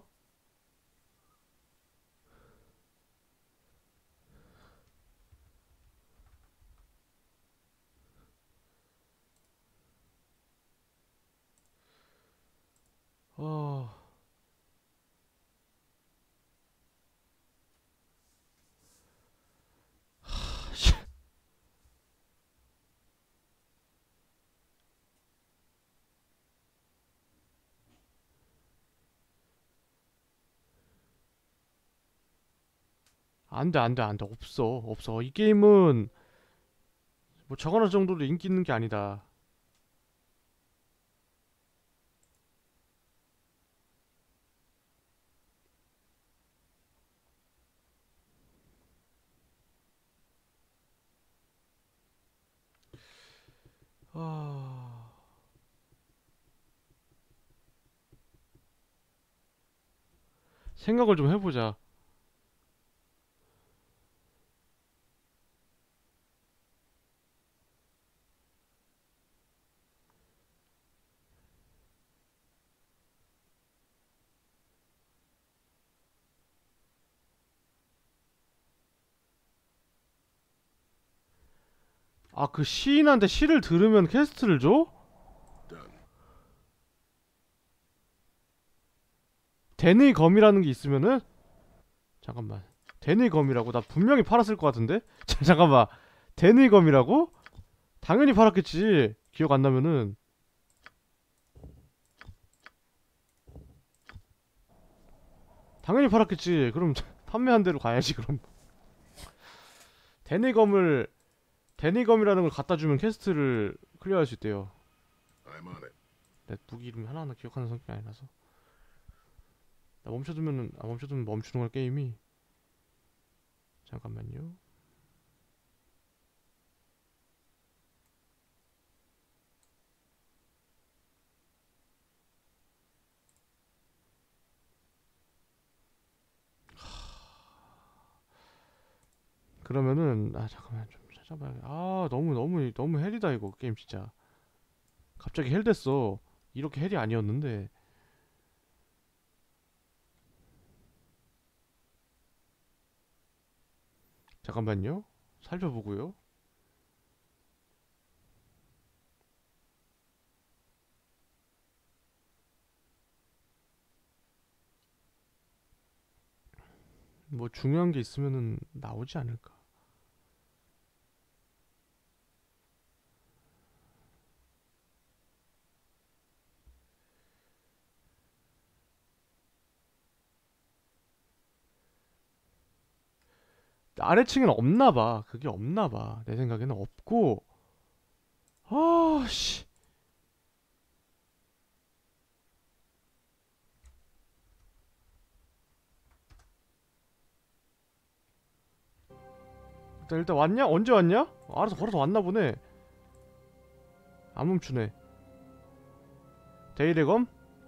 어... 안돼 없어. 이 게임은 뭐 저거나 정도로 인기 있는 게 아니다. 아... 생각을 좀 해보자. 아, 그 시인한테 시를 들으면 퀘스트를 줘? Done. 댄의 검이라는 게 있으면은? 잠깐만. 댄의 검이라고? 나 분명히 팔았을 것 같은데? 잠깐만. 댄의 검이라고? 당연히 팔았겠지. 기억 안 나면은. 당연히 팔았겠지. 그럼 판매한 대로 가야지 그럼. 댄의 검이라는 걸 갖다 주면 퀘스트를 클리어할 수 있대요. I'm on it. 내 무기 이름 하나하나 기억하는 성격이 아니라서. 나 멈춰두면은 멈춰두면 멈추는 걸 게임이. 잠깐만요. 그러면은 잠깐만 좀 찾아봐야. 너무 헬이다 이거 게임 진짜. 갑자기 헬 됐어. 이렇게 헬이 아니었는데. 잠깐만요. 살펴보고요. 뭐 중요한 게 있으면은 나오지 않을까. 아래층에는 없나봐. 그게 없나봐. 내 생각에는 없고. 씨. 일단 왔냐? 언제 왔냐? 알아서 걸어서 왔나 보네. 안 멈추네. 데이레검?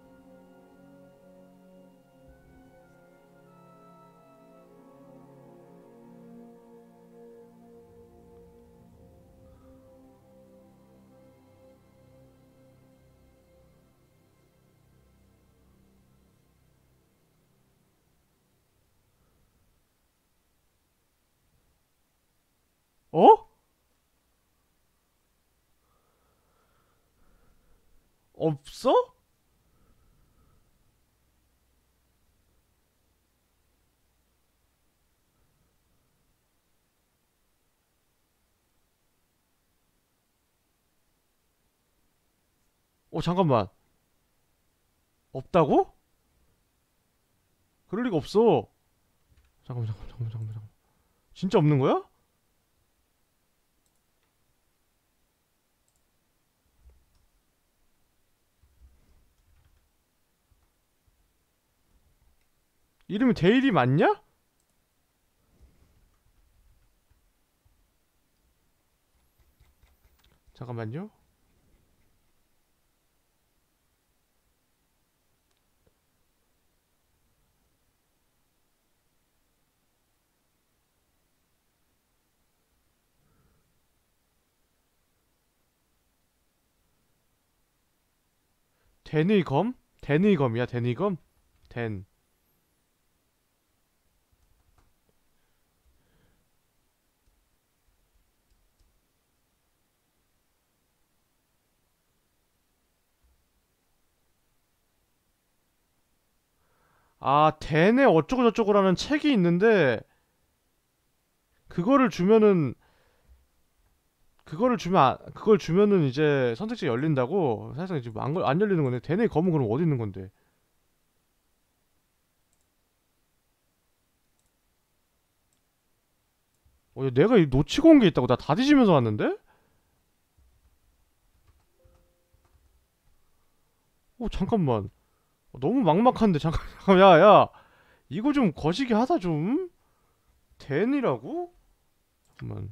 어? 없어? 잠깐만. 없다고? 그럴 리가 없어. 잠깐만. 진짜 없는 거야? 이름이 데일이 맞냐? 잠깐만요. 데니검? 데니검이야, 데니검? 덴. 덴의 어쩌고저쩌고라는 책이 있는데, 그거를 주면은, 그걸 주면은 이제 선택지가 열린다고? 사실상 지금 안 열리는 건데, 덴의 검은 그럼 어디 있는 건데? 내가 놓치고 온 게 있다고? 나 다 뒤지면서 왔는데? 잠깐만. 너무 막막한데, 잠깐, 야. 이거 좀 거시기 하다 좀? 덴이라고? 잠깐만.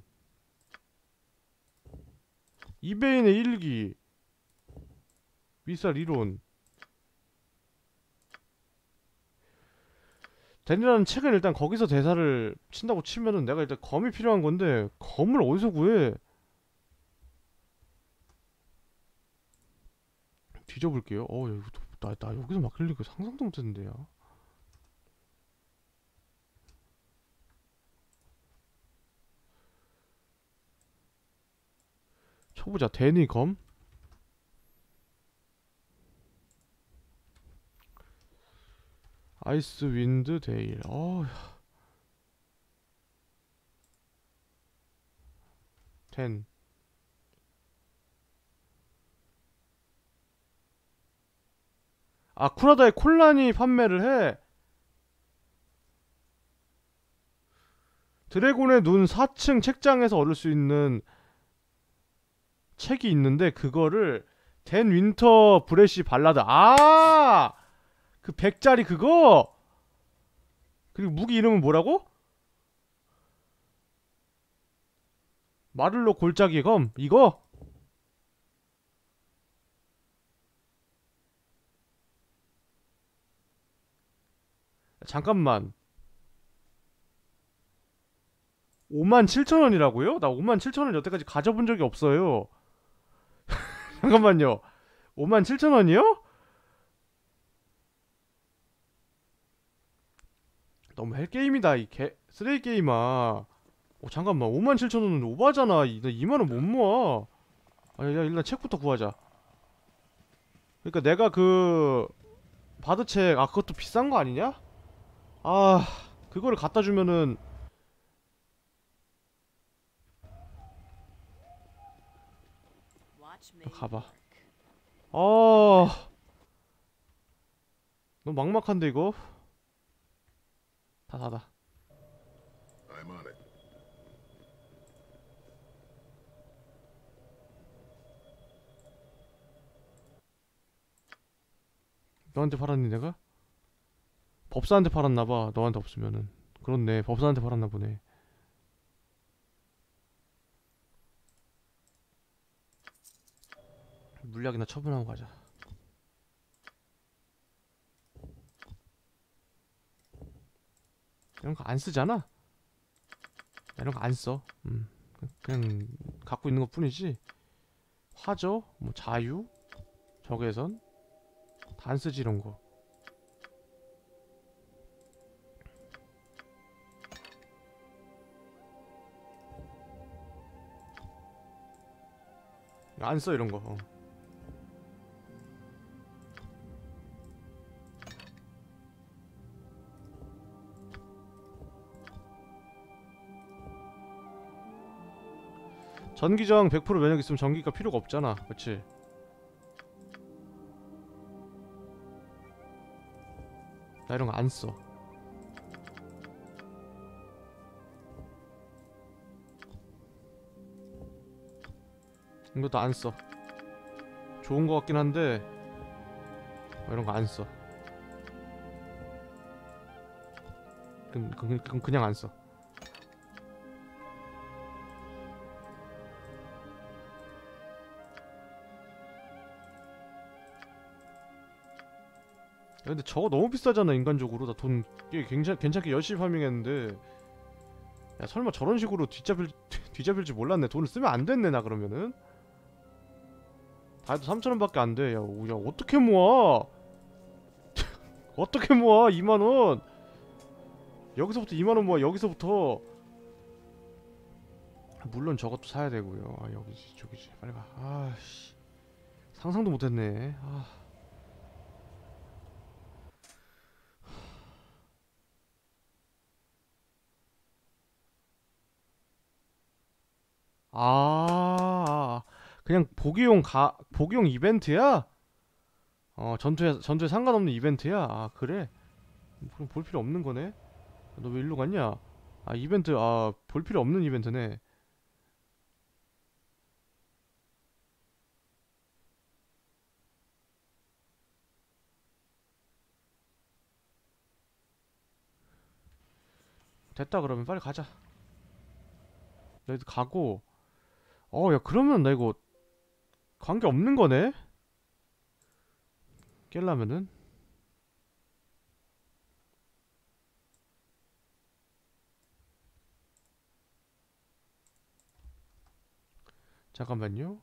이베인의 일기. 미살 이론. 덴이라는 책은 일단 거기서 대사를 친다고 치면은 내가 일단 검이 필요한 건데, 검을 어디서 구해? 뒤져볼게요. 야, 이거 나 여기서 막힐 거 상상도 못했는데, 야. 쳐보자. 데니 검. 아이스 윈드 데일. 덴. 쿠라다의 콜란이 판매를 해. 드래곤의 눈 4층 책장에서 얻을 수 있는 책이 있는데 그거를 댄 윈터 브레시 발라드 그 100짜리 그거. 그리고 무기 이름은 뭐라고? 마를로 골짜기 검 이거? 잠깐만 57,000원이라고요? 나 57,000원 여태까지 가져본 적이 없어요. 잠깐만요. 57,000원이요? 너무 헬게임이다 이 쓰레기 게임아. 잠깐만 57,000원은 오바잖아. 나 2만원 못 모아. 야 일단 책부터 구하자. 그러니까 내가 그 바드책 그것도 비싼 거 아니냐? 그거를 갖다 주면은 Watch me. 가봐. 너무 막막한데 이거? 다 닫아. I'm on it. 너한테 팔았니 내가? 법사한테 팔았나봐. 너한테 없으면은. 그렇네. 법사한테 팔았나 보네. 물약이나 처분하고 가자. 이런 거 안 쓰잖아? 이런 거 안 써. 그냥 갖고 있는 것 뿐이지. 화저, 뭐 자유, 적외선 다 안 쓰지 이런 거. 안 써 이런 거. 전기 저항 100% 면역 있으면 전기가 필요가 없잖아. 그치? 나 이런 거 안 써. 이것도 안 써. 좋은 거 같긴 한데 이런 거 안 써. 그냥 안 써. 근데 저거 너무 비싸잖아 인간적으로. 나 돈 괜찮게 열심히 파밍했는데. 야 설마 저런 식으로 뒤잡힐 줄 몰랐네. 돈을 쓰면 안 됐네 나 그러면은. 다 해도 3,000원밖에 안 돼. 야 어떻게 모아? 어떻게 모아 2만원. 여기서부터 2만원 모아. 여기서부터. 물론 저것도 사야 되고요. 여기지 저기지 빨리 가. 아씨 상상도 못했네. 그냥 보기용 이벤트야? 전투에 상관없는 이벤트야? 그래? 그럼 볼 필요 없는 거네? 너 왜 일로 갔냐? 이벤트, 볼 필요 없는 이벤트네. 됐다, 그러면 빨리 가자. 여기도 가고. 야, 그러면 나 이거 관계 없는 거네? 깰라면은? 잠깐만요.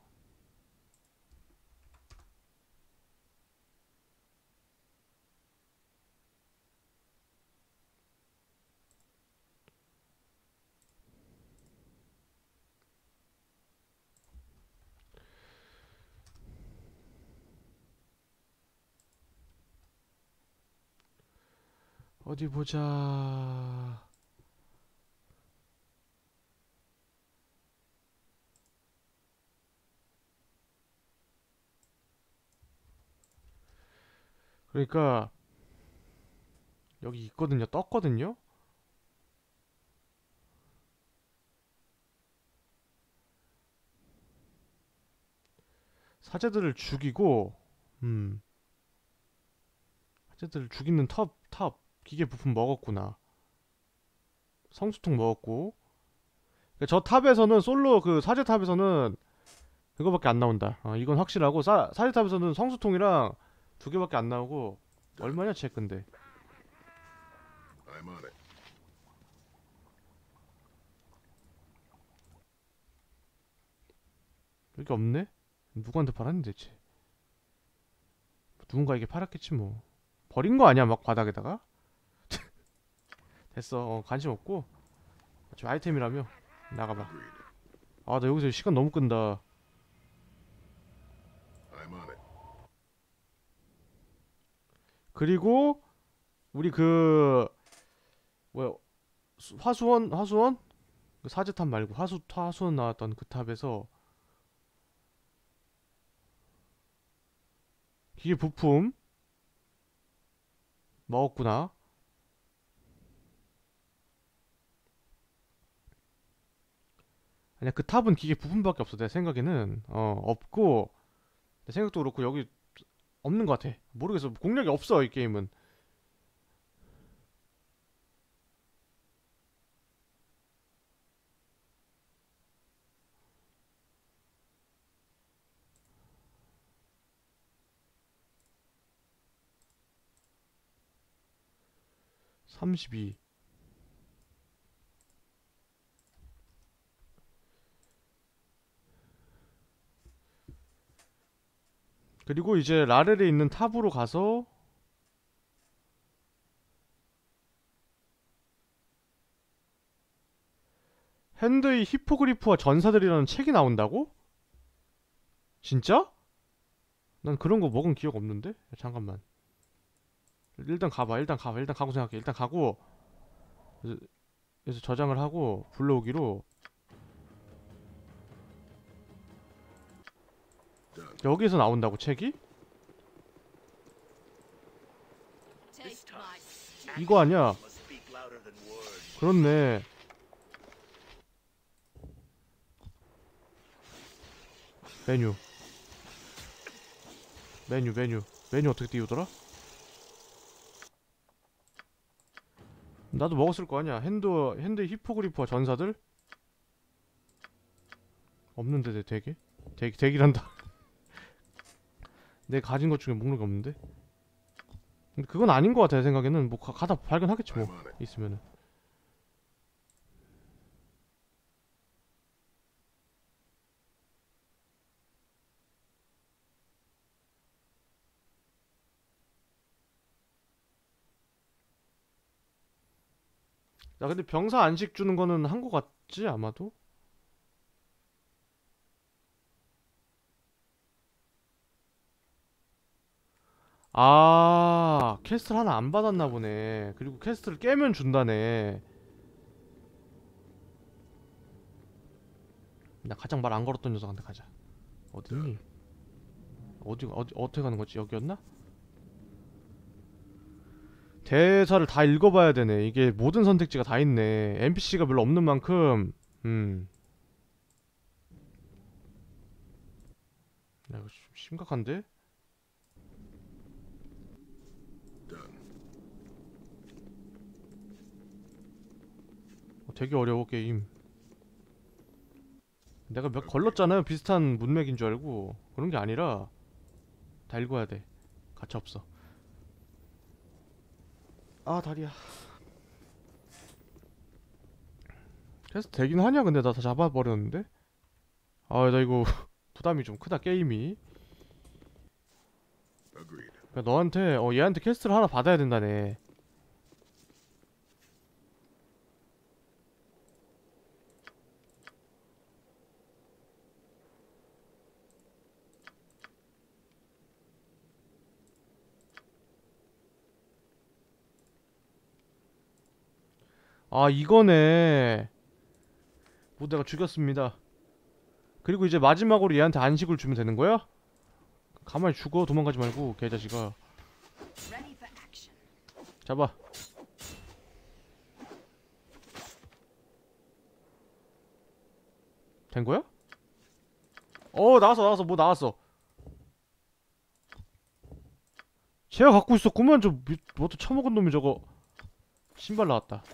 어디 보자. 그러니까 여기 있거든요. 떴거든요. 사제들을 죽이고 사제들을 죽이는 탑 기계 부품 먹었구나. 성수통 먹었고. 그러니까 저 탑에서는 솔로 그 사제 탑에서는 그거밖에 안 나온다. 이건 확실하고 사제 탑에서는 성수통이랑 2개밖에 안 나오고. 얼마냐 쟤 근데. I'm on it. 여기 없네? 누구한테 팔았는데 대체? 누군가에게 팔았겠지 뭐. 버린 거 아니야 막 바닥에다가? 됐어. 관심 없고. 저 아이템이라며. 나가봐. Agreed. 아, 나 여기서 시간 너무 끈다. I'm on it. 그리고 우리 그 뭐야 화수원 그 사제탑 말고 화수원 나왔던 그 탑에서 기계 부품 먹었구나. 아니야, 그 탑은 기계 부품밖에 없어. 내 생각에는 없고, 내 생각도 그렇고 여기 없는 것 같아. 모르겠어. 공략이 없어 이 게임은. (32) 그리고 이제 라렐에 있는 탑으로 가서 핸드의 히포그리프와 전사들이라는 책이 나온다고? 진짜? 난 그런 거 먹은 기억 없는데? 야, 잠깐만. 일단 가봐. 일단 가고 생각해. 일단 가고 그래서 저장을 하고 불러오기로. Done. 여기서 나온다고 책이? Take my 이거 아니야. Must speak louder than words. 그렇네. 메뉴 어떻게 띄우더라? 나도 먹었을 거 아니야. 핸드 히포그리프와 전사들? 없는데 내 덱이란다. 내 가진 것 중에 목록이 없는데? 근데 그건 아닌 것 같아. 내 생각에는 뭐 가다 발견하겠지 뭐. I'm on it. 있으면은. 나 근데 병사 안식 주는 거는 한 거 같지 아마도? 아, 퀘스트를 하나 안 받았나 보네. 그리고 퀘스트를 깨면 준다네. 나 가장 말 안 걸었던 녀석한테 가자. 어디니? 어떻게 가는 거지? 여기였나? 대사를 다 읽어봐야 되네. 이게 모든 선택지가 다 있네. NPC가 별로 없는 만큼 야, 이거 좀 심각한데? Done. 되게 어려워 게임. 내가 몇 걸렀잖아요. 비슷한 문맥인 줄 알고. 그런 게 아니라 다 읽어야 돼. 가차 없어. 아, 다리야. 그래서 되긴 하냐? 근데 나 다 잡아버렸는데? 아, 나 이거 부담이 좀 크다 게임이. Agreed. 그러니까 너한테 얘한테 퀘스트를 하나 받아야 된다네. 아, 이거네. 뭐 내가 죽였습니다. 그리고 이제 마지막으로 얘한테 안식을 주면 되는 거야? 가만히 죽어. 도망가지 말고 개자식아. ready for action. 잡아. 된 거야? 나왔어. 뭐 나왔어. 제가 갖고 있었구만. 뭐또 처먹은 놈이 저거. 신발 나왔다.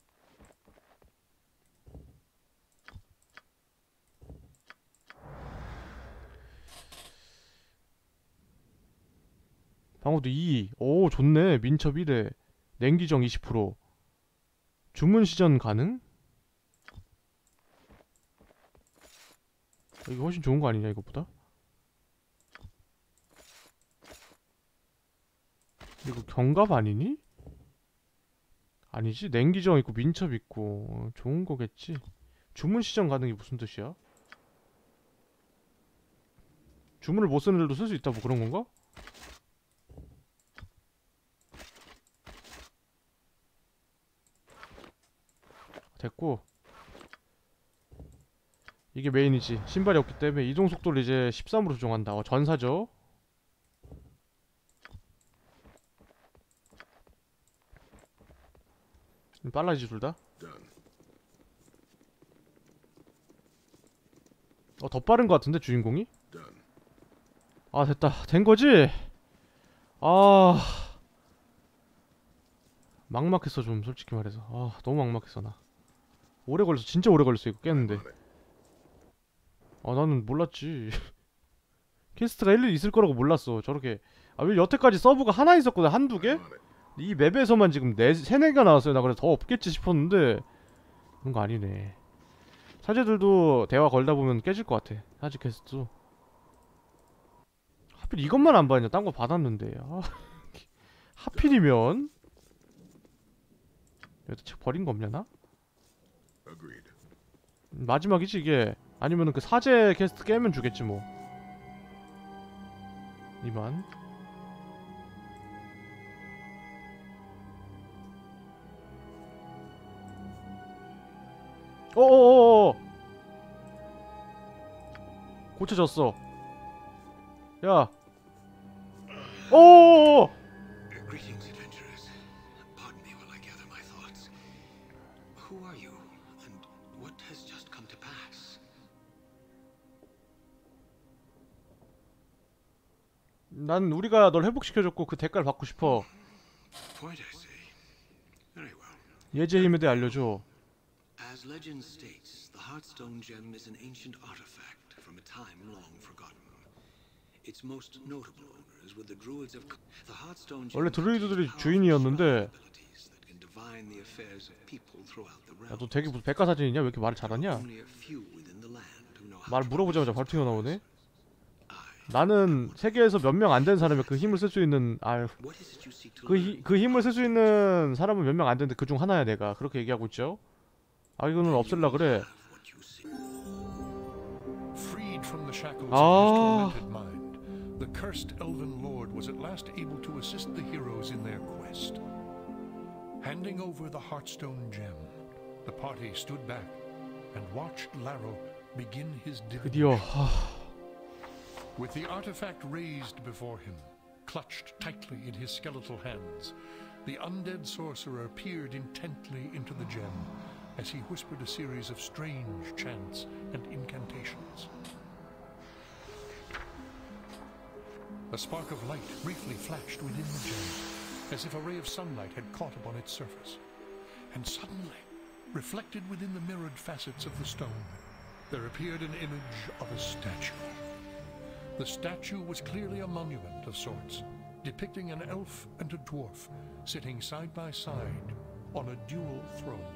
방어도 2. 오 좋네. 민첩 1회. 냉기정 20%. 주문 시전 가능? 이거 훨씬 좋은 거 아니냐 이거보다? 이거 경갑 아니니? 아니지. 냉기정 있고 민첩 있고 좋은 거겠지. 주문 시전 가능이 무슨 뜻이야? 주문을 못 쓰는 애들도 쓸 수 있다 뭐 그런 건가? 됐고 이게 메인이지. 신발이 없기 때문에 이동 속도를 이제 13으로 조정한다. 전사죠. 빨라지지 둘 다. Done. 더 빠른 것 같은데 주인공이? Done. 아 됐다. 된 거지? 아 막막했어 좀 솔직히 말해서. 아 너무 막막했어 나. 오래 걸렸어. 진짜 오래 걸렸어 이거 깼는데. On it. 아 나는 몰랐지. 퀘스트가 일일이 있을 거라고 몰랐어. 저렇게. 아 왜 여태까지 서브가 하나 있었거든. 한두 개? I'm on it. 이 맵에서만 지금 3개가 나왔어요. 나 그래서 더 없겠지 싶었는데 그런 거 아니네. 사제들도 대화 걸다 보면 깨질 것 같아. 사제 퀘스트도. 하필 이것만 안 받았냐. 딴 거 받았는데. 아, 하필이면. 여기다 책 버린 거 없냐나? Agreed. 마지막이지 이게. 아니면은 그 사제 퀘스트 깨면 주겠지 뭐. 이만. 어어어어 고쳐졌어. 야 어어어어 Greetings, adventurers. Pardon me while I gather my thoughts. Who are you, and what has just come to pass? 난 우리가 널 회복시켜줬고 그 대가를 받고 싶어. Point, I say. Very well. 예지의 힘에 대해 알려줘. As legend states, the Heartstone gem is an ancient artifact from a time long forgotten. Its most notable owners were the druids of the Heartstone gem. 원래 드루이드들이 주인이었는데. that can divine the affairs of people throughout the 야 너 realm. 되게 무슨 백과사전이냐? 왜 이렇게 말을 잘하냐? Only a few within the land who know how 말 to 물어보자마자 바로 튀어나오네. I. 나는 세계에서 몇 명 안 되는 사람이 그 힘을 쓸 수 있는 What is it you seek to 그 learn? 힘을 쓸 수 있는 사람은 몇 명 안 되는데 그 중 하나야 내가. 그렇게 얘기하고 있죠. 아 이거는 없앨라 그래. What you seek. Freed from the shackles Ah. of his tormented mind, the cursed elven lord was at last able to assist the heroes in their quest. Handing over the Heartstone gem, the party stood back and watched Laro begin his 드디어 divination. With the artifact raised before him, clutched tightly in his skeletal hands, the undead sorcerer peered intently into the gem as he whispered a series of strange chants and incantations. A spark of light briefly flashed within the gem, as if a ray of sunlight had caught upon its surface. And suddenly, reflected within the mirrored facets of the stone, there appeared an image of a statue. The statue was clearly a monument of sorts, depicting an elf and a dwarf sitting side by side on a dual throne.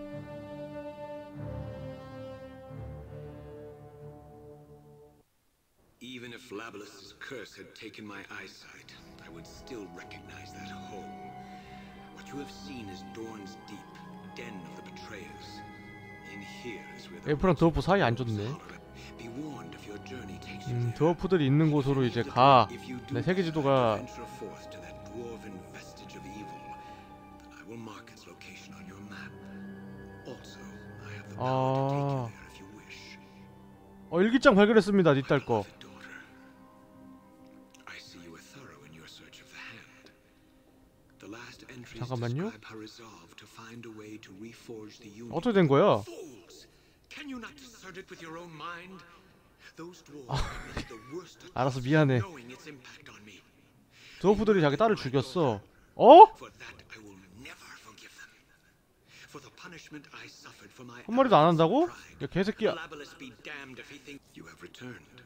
Even if Labilus's curse had taken my eyesight, I would still recognize that home. What you have seen is Dorn's Deep, den of the betrayers. In here is where the 엘프랑 드워프 사이 안 좋네. Be warned if your journey takes you there. 드워프들이 있는 곳으로 이제 가. If you do 내 세계 지도가 venture forth to that dwarven vestige of evil, then I will mark its location on your map. Also, I have the power to take you there if you wish. 일기장 발견했습니다. 니 딸 거. Beloved daughter, I see you were thorough in your search of the hand. The last entries 잠깐만요. describe her resolve to find a way to reforge the union. 어떻게 된 거야? Fools! Can you not discern it with your own mind? Those dwarves committed the worst 알았어, 미안해. knowing its impact on me. 드워프들이 자기 딸을 죽였어. 어? For that I will never forgive them. For the punishment I suffered for my 한 마리도 안 한다고? pride. 야 개새끼야. Labalus be damned if he thinks you have returned.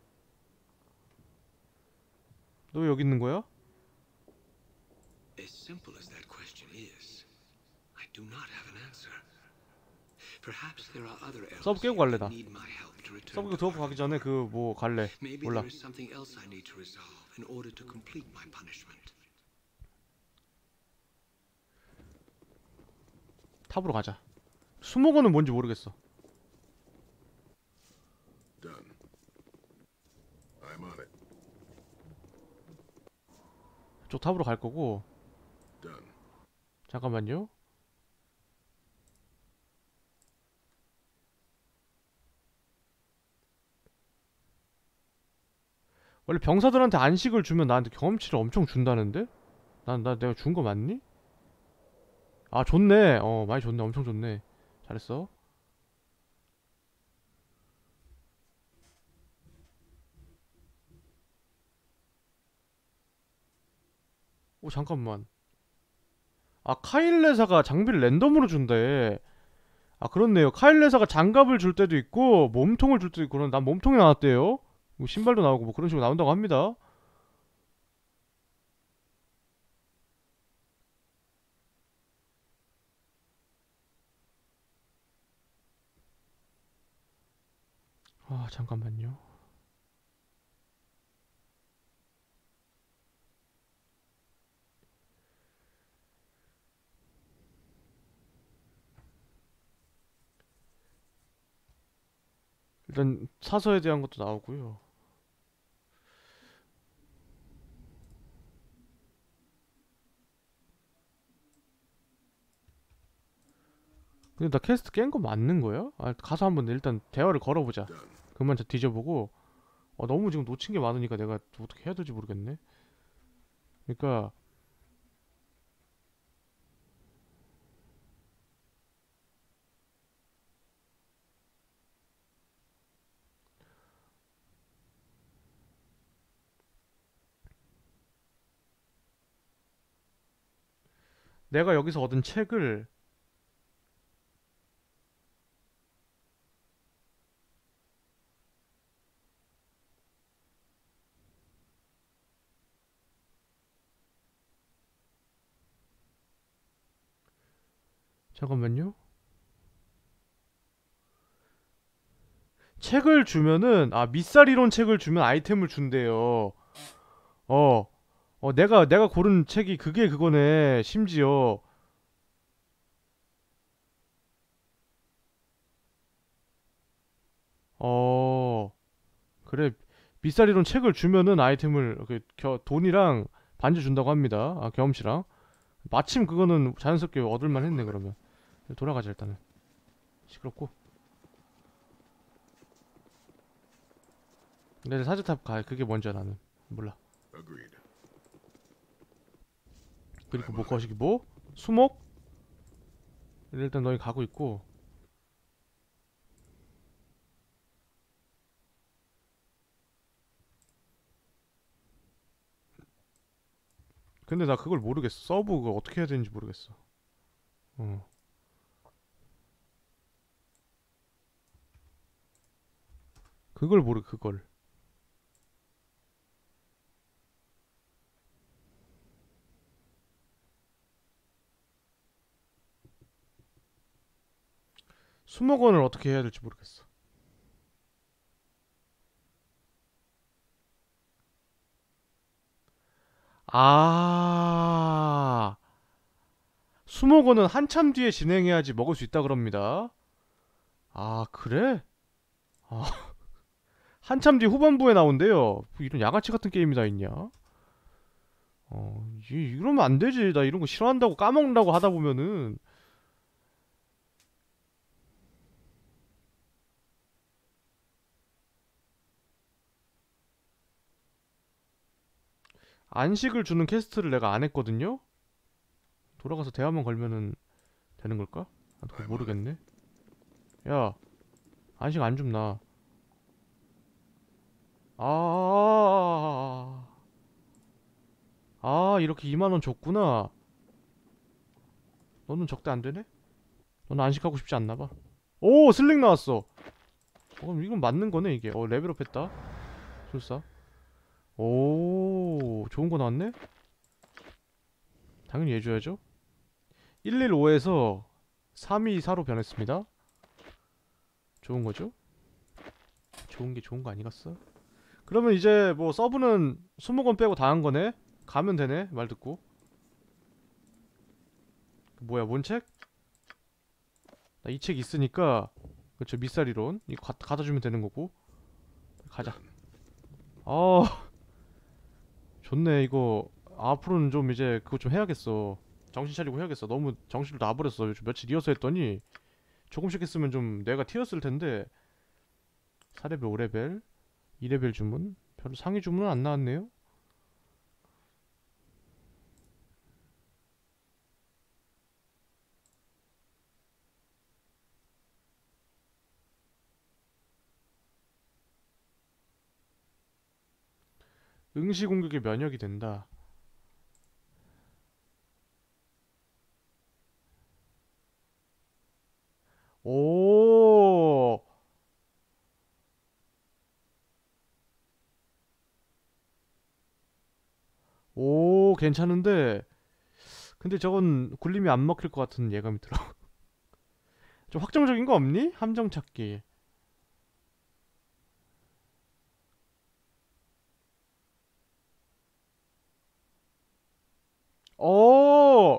너 왜 여기 있는 거야? As simple as that question is, I do not have an answer. Perhaps there are other elves 서브 깨고 here 갈래, that 나. need my help to return 서브 to 드워프 가기 전에 그 뭐 갈래. Maybe 몰라. there is something else I need to resolve in order to complete my punishment. 탑으로 가자. 수목원은 뭔지 모르겠어. Done. I'm on it. 저 탑으로 갈 거고. Done. 잠깐만요. 원래 병사들한테 안식을 주면 나한테 경험치를 엄청 준다는데? 나 내가 준 거 맞니? 아 좋네. 많이 좋네. 엄청 좋네. 잘했어. 오 잠깐만. 아 카일레사가 장비를 랜덤으로 준대. 아 그렇네요. 카일레사가 장갑을 줄 때도 있고 몸통을 줄 때도 있고. 그런 난 몸통이 나왔대요. 뭐 신발도 나오고 뭐 그런 식으로 나온다고 합니다. 아 잠깐만요. 일단 사서에 대한 것도 나오고요. 근데 나 퀘스트 깬 거 맞는 거야? 아 가서 한번 일단 대화를 걸어보자. Done. 그만 저 뒤져보고. 너무 지금 놓친 게 많으니까 내가 어떻게 해야 될지 모르겠네. 그러니까 내가 여기서 얻은 책을 잠깐만요. 책을 주면은 밑살이론 책을 주면 아이템을 준대요. 내가 고른 책이 그게 그거네. 심지어 그래. 밑살이론 책을 주면은 아이템을 돈이랑 반지 준다고 합니다. 경험치랑. 마침 그거는 자연스럽게 얻을만 했네. 그러면 돌아가자 일단은. 시끄럽고. 근데 사제탑 가. 그게 뭔지야 나는 몰라. Agreed. 그리고 뭐 거시기 뭐? 수목? 일단 너희 가고 있고. 근데 나 그걸 모르겠어. 서브 그거 어떻게 해야 되는지 모르겠어. 그걸. 수목원을 어떻게 해야 될지 모르겠어. 수목원은 한참 뒤에 진행해야지 먹을 수 있다 그럽니다. 그래? 한참 뒤 후반부에 나온대요. 뭐 이런 양아치 같은 게임이 다 있냐? 이러면 안 되지. 나 이런 거 싫어한다고 까먹는다고 하다 보면은. 안식을 주는 퀘스트를 내가 안 했거든요? 돌아가서 대화만 걸면은 되는 걸까? 그거 모르겠네. 야, 안식 안 줌 나. 아 이렇게 2만원 줬구나. 너는 적대 안되네? 너는 안식하고 싶지 않나봐. 오 슬링 나왔어. 그럼 이건 맞는거네 이게. 레벨업 했다. 술사. 오 좋은거 나왔네? 당연히 해줘야죠. 115에서 324로 변했습니다. 좋은거죠? 좋은게 좋은거 아니겠어? 그러면 이제 뭐 서브는 20건 빼고 다 한거네? 가면 되네 말 듣고. 뭐야 뭔 책? 나 이 책 있으니까 그쵸 밑살이론 이거 갖다주면 되는거고. 가자. 좋네 이거. 앞으로는 좀 이제 그거 좀 해야겠어. 정신 차리고 해야겠어. 너무 정신을 놔버렸어. 요즘 며칠 이어서 했더니 조금씩 했으면 좀 뇌가 트였을 텐데. 4레벨 5레벨 2레벨 주문. 별로 상위 주문은 안 나왔네요. 응시 공격에 면역이 된다. 오. 오, 괜찮은데. 근데 저건 굴림이 안 먹힐 것 같은 예감이 들어. 좀 확정적인 거 없니? 함정 찾기. 오.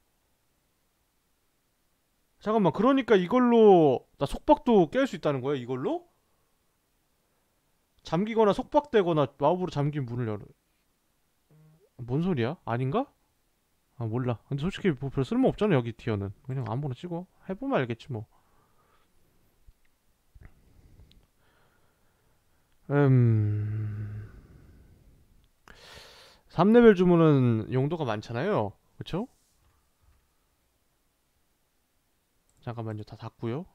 잠깐만. 그러니까 이걸로 나 속박도 깰 수 있다는 거야? 이걸로? 잠기거나 속박되거나 마법으로 잠긴 문을 열어. 뭔 소리야? 아닌가? 아 몰라. 근데 솔직히 뭐 별 쓸모 없잖아 여기 티어는. 그냥 아무거나 찍어. 해보면 알겠지 뭐. 3레벨 주문은 용도가 많잖아요. 그쵸? 잠깐만요. 다 닫고요.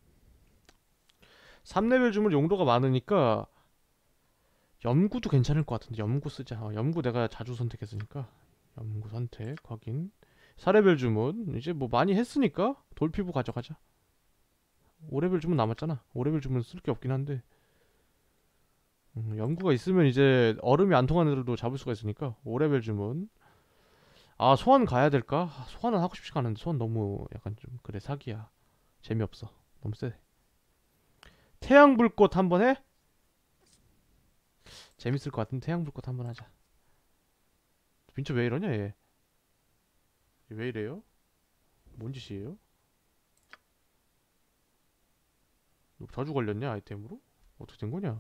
3레벨 주문 용도가 많으니까 염구도 괜찮을 것 같은데. 염구 쓰자. 염구 내가 자주 선택했으니까 염구 선택 확인. 4레벨 주문 이제 뭐 많이 했으니까 돌피부 가져가자. 5레벨 주문 남았잖아. 5레벨 주문 쓸 게 없긴 한데 염구가 있으면 이제 얼음이 안 통하는 애들도 잡을 수가 있으니까 5레벨 주문. 아 소환 가야 될까? 소환은 하고 싶지가 않은데 소환 너무 약간 좀 그래 사기야. 재미없어. 너무 세. 태양불꽃 한번 해? 재밌을 것 같은데 태양불꽃 한번 하자. 민초 왜 이러냐 얘. 왜 이래요? 뭔 짓이에요? 너 저주 걸렸냐 아이템으로? 어떻게 된 거냐?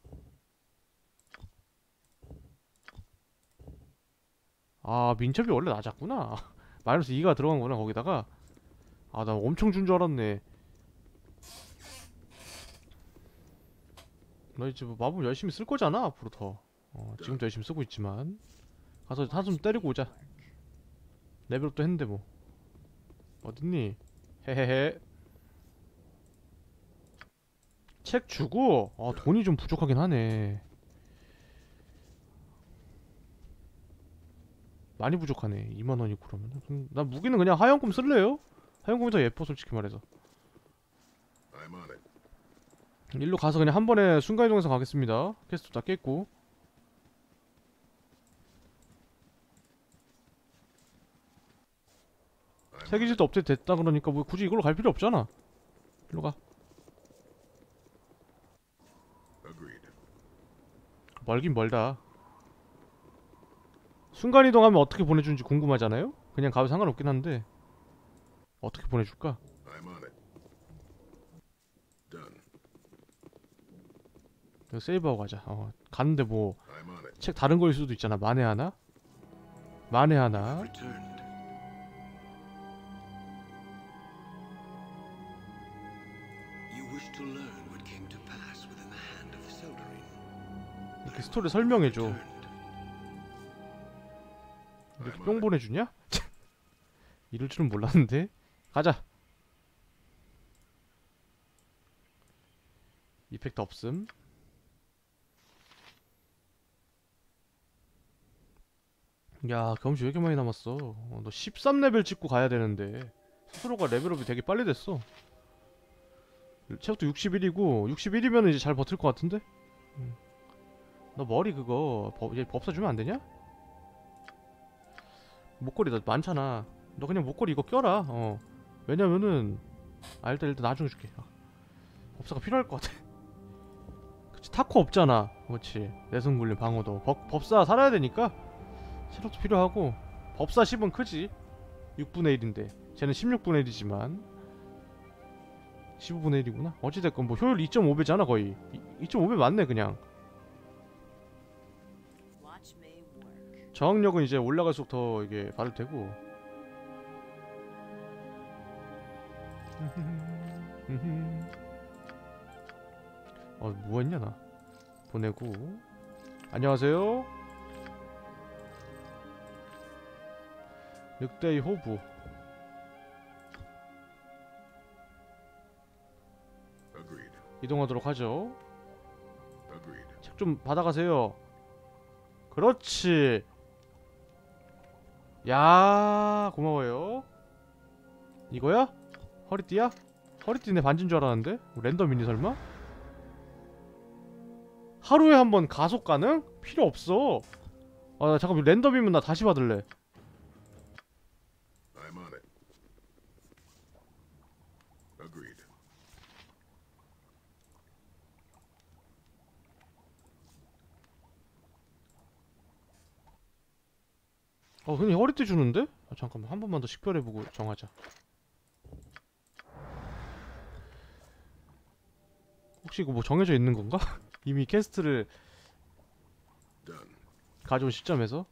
아 민첩이 원래 낮았구나. 마이너스 2가 들어간 거나 거기다가. 아 나 엄청 준 줄 알았네. 나 이제 뭐 마법 열심히 쓸 거잖아 앞으로 더. 지금도 열심히 쓰고 있지만 가서 한숨 때리고 오자. 레벨업도 했는데 뭐. 어딨니? 헤헤헤. 책 주고. 돈이 좀 부족하긴 하네. 많이 부족하네. 2만원이고 그러면. 나 무기는 그냥 하얀꿈 쓸래요? 하얀꿈이 더 예뻐 솔직히 말해서. I'm on it. 일로 가서 그냥 한 번에 순간이동해서 가겠습니다. 퀘스트 다 깼고. 세계지도 업데이트 됐다 그러니까 뭐 굳이 이걸로 갈 필요 없잖아. 일로 가. Agreed. 멀긴 멀다. 순간이동하면 어떻게 보내주는지 궁금하잖아요? 그냥 가도 상관없긴 한데 어떻게 보내줄까? I'm on it. Done. 이거 세이브하고 가자. 가는데 뭐 I'm on it. 책 다른 거일 수도 있잖아. 만에 하나? 만에 하나? Returned. You wish to learn what came to pass within the hand of the Seldarine. 이렇게 스토리 설명해줘. Returned. 이렇게 뿅 보내주냐? 이럴 줄은 몰랐는데. 가자. 이펙트 없음. 야, 경험치 왜 이렇게 많이 남았어? 너 13레벨 찍고 가야 되는데 스스로가 레벨업이 되게 빨리 됐어. 체력도 61이고 61이면 이제 잘 버틸 것 같은데? 너 머리 그거 이제 법사 주면 안 되냐? 목걸이 너 많잖아. 너 그냥 목걸이 이거 껴라. 왜냐면은 일단 나중에 줄게. 법사가 필요할 것 같아. 그치, 타코 없잖아. 그렇지. 내성 굴림 방어도 법사 살아야 되니까 체력도 필요하고. 법사 10은 크지. 6분의 1인데 쟤는 16분의 1이지만 15분의 1이구나. 어찌됐건 뭐 효율 2.5배잖아 거의. 2.5배 맞네 그냥. Watch me work. 저항력은 이제 올라갈수록 더 이게 바를 테고. 뭐 했냐 나. 보내고. 안녕하세요. 늑대의 호부. Agreed. 이동하도록 하죠. Agreed. 책 좀 받아가세요. 그렇지. 야, 고마워요. 이거야? 허리띠야? 허리띠 내 반지인 줄 알았는데? 랜덤이니 설마? 하루에 한 번 가속 가능? 필요 없어. 잠깐 랜덤이면 나 다시 받을래. I'm on it. Agreed. 그냥 허리띠 주는데? 잠깐만 한 번만 더 식별해보고 정하자. 혹시 이거 뭐 정해져 있는 건가? 이미 캐스트를 Done. 가져온 시점에서?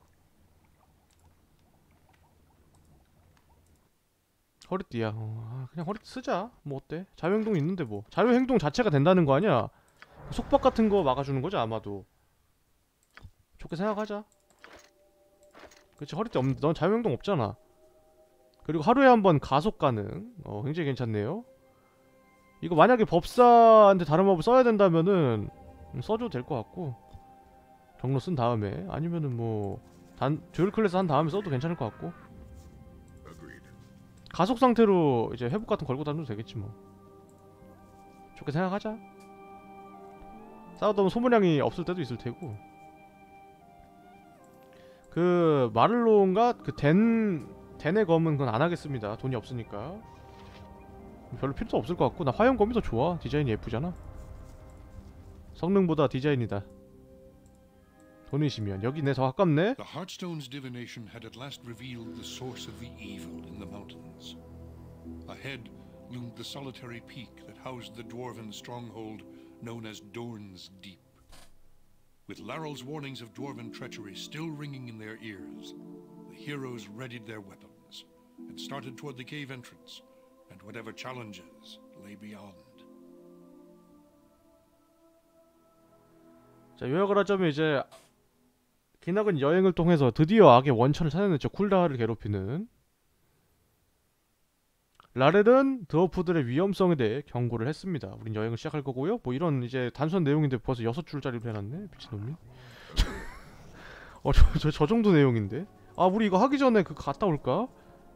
허리띠야. 그냥 허리띠 쓰자. 뭐 어때? 자유행동 있는데 뭐. 자유행동 자체가 된다는 거 아니야? 속박 같은 거 막아주는 거지 아마도. 좋게 생각하자. 그치, 허리띠 넌 자유행동 없잖아. 그리고 하루에 한 번 가속 가능. 굉장히 괜찮네요. 이거 만약에 법사한테 다른 법을 써야 된다면은 써줘도 될 것 같고. 경로 쓴 다음에 아니면은 뭐 듀얼 클래스 한 다음에 써도 괜찮을 것 같고. Agreed. 가속 상태로 이제 회복 같은 거 걸고 다녀도 되겠지 뭐. 좋게 생각하자. 싸우다 보면 소모량이 없을 때도 있을 테고. 그 마를로인가 그 덴의 검은 그건 안 하겠습니다. 돈이 없으니까. 별로 필요도 없을 것 같고. 나 화염검이 더 좋아. 디자인이 예쁘잖아. 성능보다 디자인이다. 돈이시면 여기 내 더 가깝네. The Heartstone's divination had at last revealed the source of the evil in the mountains. Ahead loomed the solitary peak that housed the dwarven stronghold known as Dorn's Deep. With Larrel's warnings of dwarven treachery still ringing in their ears, the heroes readied their weapons and started toward the cave entrance and whatever challenges lay beyond. 자, 요약을 하자면 이제 기나긴 여행을 통해서 드디어 악의 원천을 찾아냈죠. 쿨다를 괴롭히는 라렐은 드워프들의 위험성에 대해 경고를 했습니다. 우린 여행을 시작할 거고요. 뭐 이런 이제 단순한 내용인데 벌써 6줄짜리로 해놨네. 미친놈이. 저 정도 내용인데. 우리 이거 하기 전에 그 갔다 올까?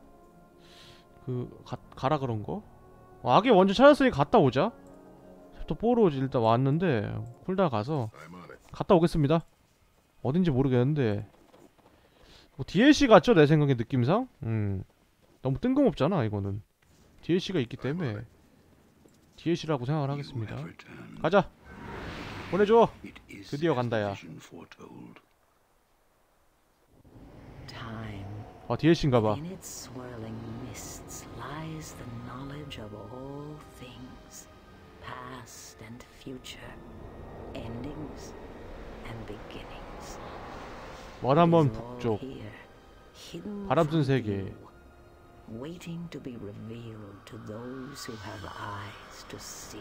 가라 그런 거. 악의 원천 찾았으니 갔다 오자. 챕터 4로 일단 왔는데 쿨다 가서 I'm on it. 갔다 오겠습니다. 어딘지 모르겠는데 뭐 DLC 같죠? 내 생각에 느낌상? 너무 뜬금없잖아 이거는. DLC가 있기 때문에 DLC라고 생각을 하겠습니다. 가자! 보내줘! 드디어 간다야. Time. DLC인가봐. In its swirling mists lies the knowledge of all things, past and future, endings and beginnings. 원한번 It is all 북쪽 here, hidden 바람순 from 세계. view, waiting to be revealed to those who have eyes to see.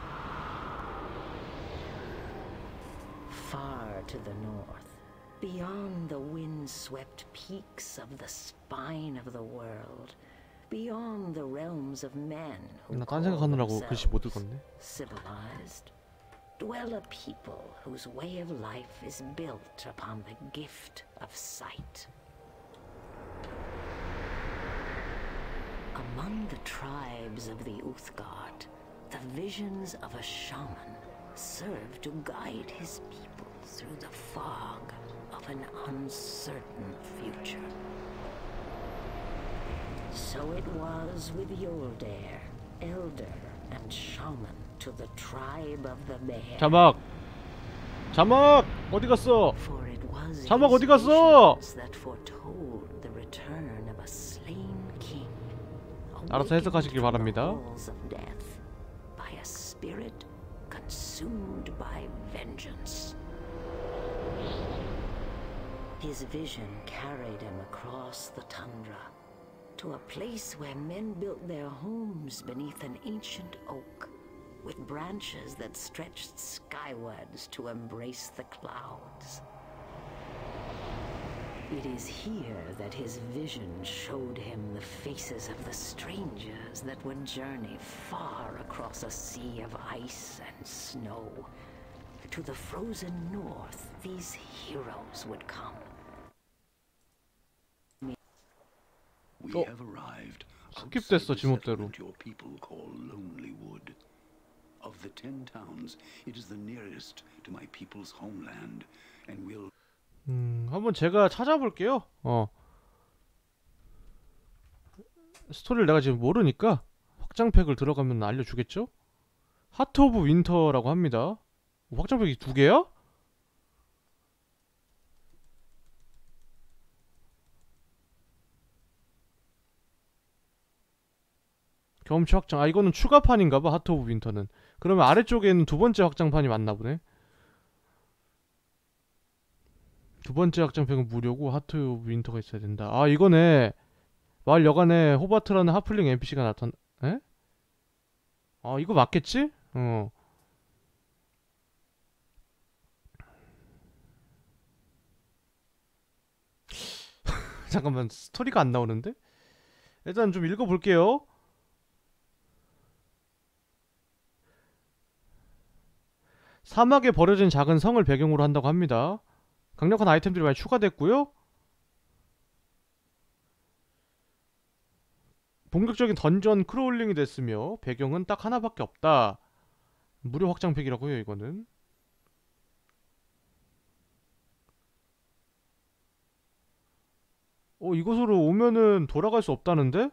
Far to the north, beyond the wind-swept peaks of the spine of the world, beyond the realms of men who 나 딴 call 생각하느라고 글씨 못 themselves 읽었네. civilized, dwell a people whose way of life is built upon the gift of sight. Among the tribes of the Uthgard, the visions of a shaman serve to guide his people through the fog of an uncertain future. So it was with Yoldair, elder and shaman to the tribe of the bear. 자막 어디 갔어? For it was 자막 his 어디 갔어? visions that foretold the return of a slain king, 알아서 해석하시길 awakened from the 바랍니다. halls of death by a spirit consumed by vengeance. His vision carried him across the tundra to a place where men built their homes beneath an ancient oak with branches that stretched skywards to embrace the clouds. It is here that his vision showed him the faces of the strangers that would journey far across a sea of ice and snow. To the frozen north, these heroes would come. We have arrived 스킵됐어, outside the 지멋대로. settlement your people call Lonely Wood. Of the 10 towns, it is the nearest to my people's homeland, and will 한번 제가 찾아볼게요. 스토리를 내가 지금 모르니까 확장팩을 들어가면 알려주겠죠? 하트 오브 윈터라고 합니다. 확장팩이 2개야? 경험치 확장. 아, 이거는 추가판인가봐. 하트 오브 윈터는. 그러면 아래쪽에 있는 2번째 확장판이 맞나보네. 2번째 확장팩은 무료고 하트 오브 윈터가 있어야 된다. 아, 이거네. 마을 여간에 호바트라는 하플링 NPC가 에? 아, 이거 맞겠지? 잠깐만, 스토리가 안 나오는데? 일단 좀 읽어볼게요. 사막에 버려진 작은 성을 배경으로 한다고 합니다. 강력한 아이템들이 많이 추가됐고요. 본격적인 던전 크롤링이 됐으며 배경은 딱 하나밖에 없다. 무료 확장팩이라고 해요, 이거는. 이곳으로 오면은 돌아갈 수 없다는데?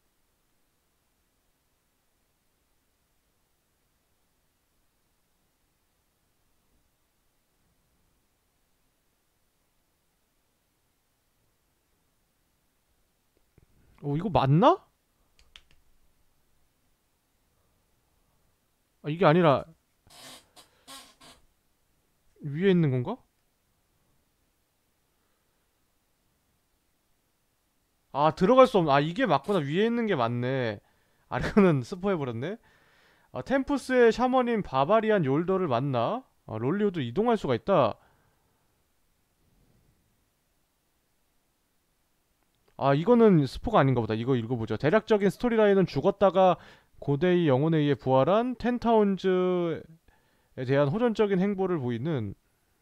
이거 맞나? 아, 이게 아니라 위에 있는 건가? 아, 들어갈 수 없... 아, 이게 맞구나. 위에 있는 게 맞네. 아래거는 스포해버렸네. 템푸스의 샤머닌 바바리안 욜더를 만나 롤리우드 이동할 수가 있다. 아, 이거는 스포가 아닌가 보다. 이거 읽어보죠. 대략적인 스토리라인은 죽었다가 고대의 영혼에 의해 부활한 텐타운즈에 대한 호전적인 행보를 보이는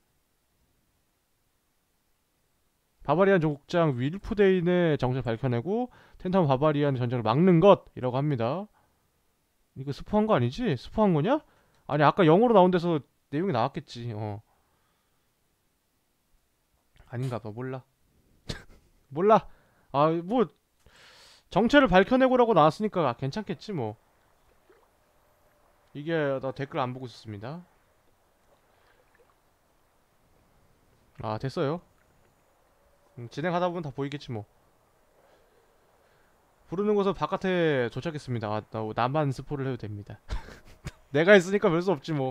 바바리안 족장 윌프데인의 정체를 밝혀내고 텐타운 바바리안 전쟁을 막는 것이라고 합니다. 이거 스포한 거 아니지? 스포한 거냐? 아니, 아까 영어로 나온 데서 내용이 나왔겠지. 아닌가 봐. 몰라. 몰라. 아, 뭐 정체를 밝혀내고라고 나왔으니까 괜찮겠지 뭐. 이게 나 댓글 안 보고 있었습니다. 아, 됐어요. 진행하다 보면 다 보이겠지 뭐. 부르는 곳은 바깥에 도착했습니다. 아, 나만 스포를 해도 됩니다. 내가 했으니까 별 수 없지 뭐.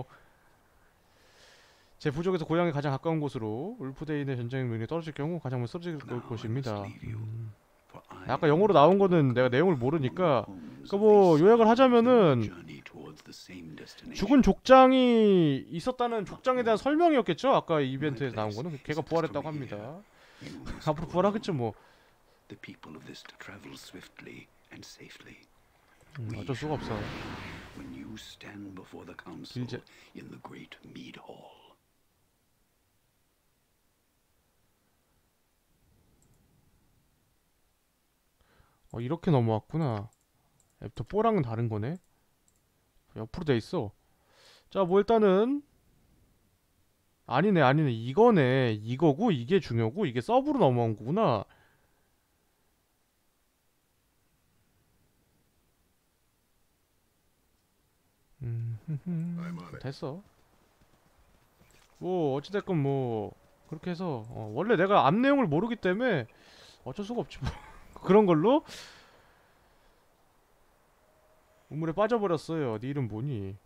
제 부족에서 고향에 가장 가까운 곳으로 울프데인의 전쟁 능력이 떨어질 경우 가장 먼저 쓰러질 곳입니다. 아까 영어로 나온 거는 내가 내용을 모르니까 뭐 요약을 하자면은 죽은 족장이 있었다는 족장에 대한 설명이었겠죠? 아까 이벤트에서 나온 거는 걔가 부활했다고 합니다. 앞으로 부활하겠죠 뭐. 어쩔 수가 없어. 길제. 이렇게 넘어왔구나. 앱터 4랑은 다른 거네. 옆으로 돼 있어. 자, 뭐 일단은 아니네, 아니네. 이거네. 이거고 이게 중요고 이게 서브로 넘어온 거구나. I'm on it. 됐어. 뭐 어찌됐건 뭐 그렇게 해서 원래 내가 앞 내용을 모르기 때문에 어쩔 수가 없지 뭐. 그런 걸로 우물에 빠져버렸어요. 네 이름 뭐니?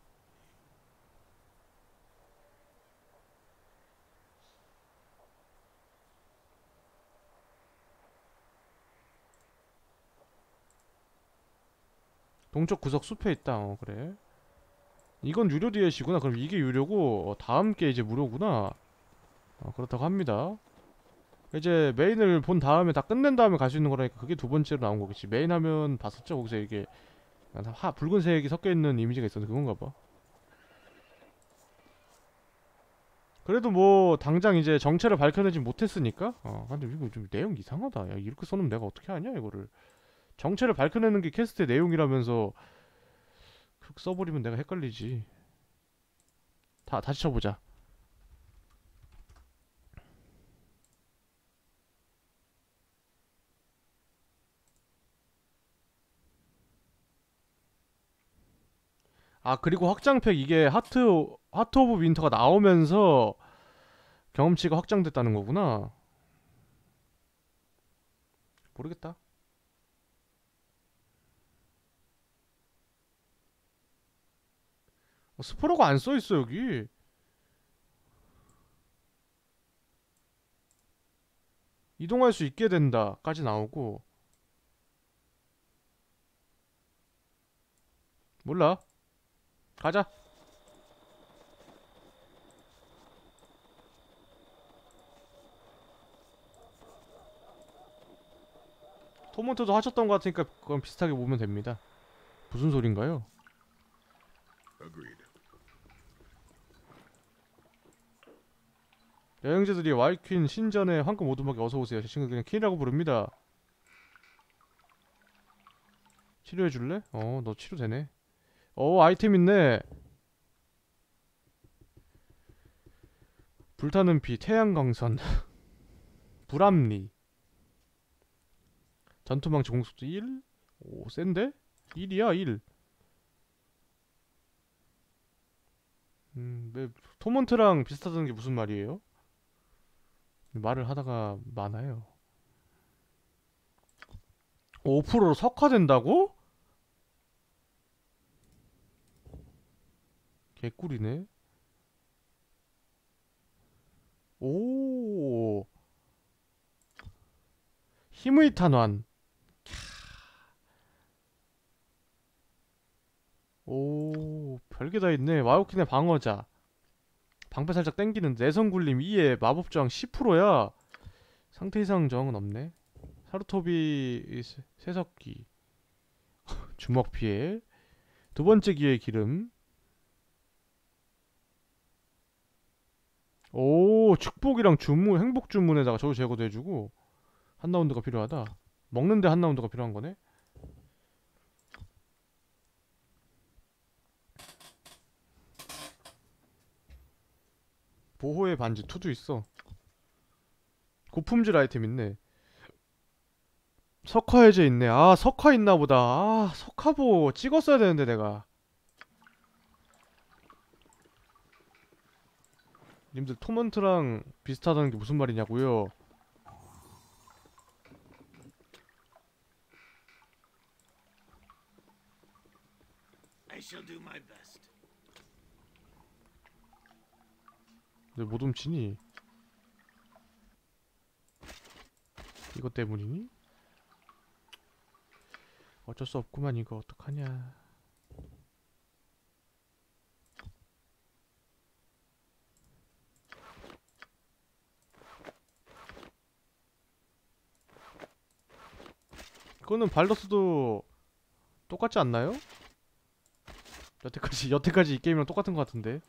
동쪽 구석 숲에 있다. 그래. 이건 유료 DLC구나. 그럼 이게 유료고 다음 게 이제 무료구나. 그렇다고 합니다. 이제 메인을 본 다음에 다 끝낸 다음에 갈 수 있는 거라니까 그게 두 번째로 나온 거겠지. 메인 하면 봤었죠? 거기서 이게 붉은색이 섞여있는 이미지가 있었는데 그건가 봐. 그래도 뭐 당장 이제 정체를 밝혀내지 못했으니까 근데 이거 좀 내용 이상하다. 야, 이렇게 써놓으면 내가 어떻게 하냐 이거를. 정체를 밝혀내는 게 퀘스트의 내용이라면서 그렇게 써버리면 내가 헷갈리지. 다시 쳐보자. 그리고 확장팩 이게 하트 오브 윈터가 나오면서 경험치가 확장됐다는 거구나. 모르겠다. 스포라고 안 써있어 여기. 이동할 수 있게 된다 까지 나오고. 몰라. 가자. 토몬트도 하셨던 것 같으니까 그건 비슷하게 보면 됩니다. 무슨 소린가요? Agreed. 여행자들이 와이퀸 신전의 황금 오두막에 어서오세요. 제 친구 그냥 퀸이라고 부릅니다. 치료해줄래? 너 치료되네. 아이템 있네. 불타는 피, 태양광선 불합리, 전투망치 공속도 1? 오 센데? 1이야 1. 왜 토몬트랑 비슷하다는 게 무슨 말이에요? 말을 하다가 많아요. 5%로 석화된다고? 개꿀이네. 오 힘의 탄환. 오 별게 다 있네. 와우킨의 방어자, 방패 살짝 땡기는데. 내성 굴림 2에 마법 저항 10%야 상태 이상 저항은 없네. 사루토비 세석기 주먹 피해. 두 번째 기회 기름. 오 축복이랑 주문, 행복 주문에다가 저도 제거도 해주고. 한 라운드가 필요하다. 먹는데 한 라운드가 필요한 거네. 보호의 반지 2도 있어. 고품질 아이템 있네. 석화 해제 있네. 석화 있나보다. 석화보 찍었어야 되는데 내가. 님들 토먼트랑 비슷하다는 게 무슨 말이냐고요? I shall do my best. 왜 못 훔치니? 이것 때문이니? 어쩔 수 없구만. 이거 어떡하냐. 그거는 발더스도 똑같지 않나요? 여태까지 이 게임이랑 똑같은 것 같은데.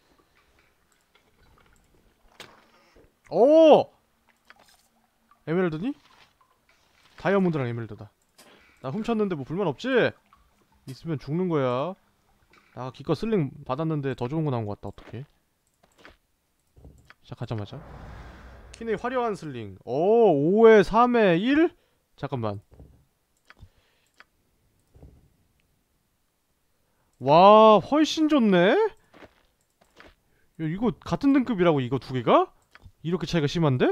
오! 에메랄드니? 다이아몬드랑 에메랄드다. 나 훔쳤는데 뭐 불만 없지? 있으면 죽는 거야. 아 기껏 슬링 받았는데 더 좋은 거 나온 것 같다. 어떡해. 시작하자마자 킨의 화려한 슬링. 오 5에 3에 1? 잠깐만. 와 훨씬 좋네? 야, 이거 같은 등급이라고 이거 두 개가? 이렇게 차이가 심한데?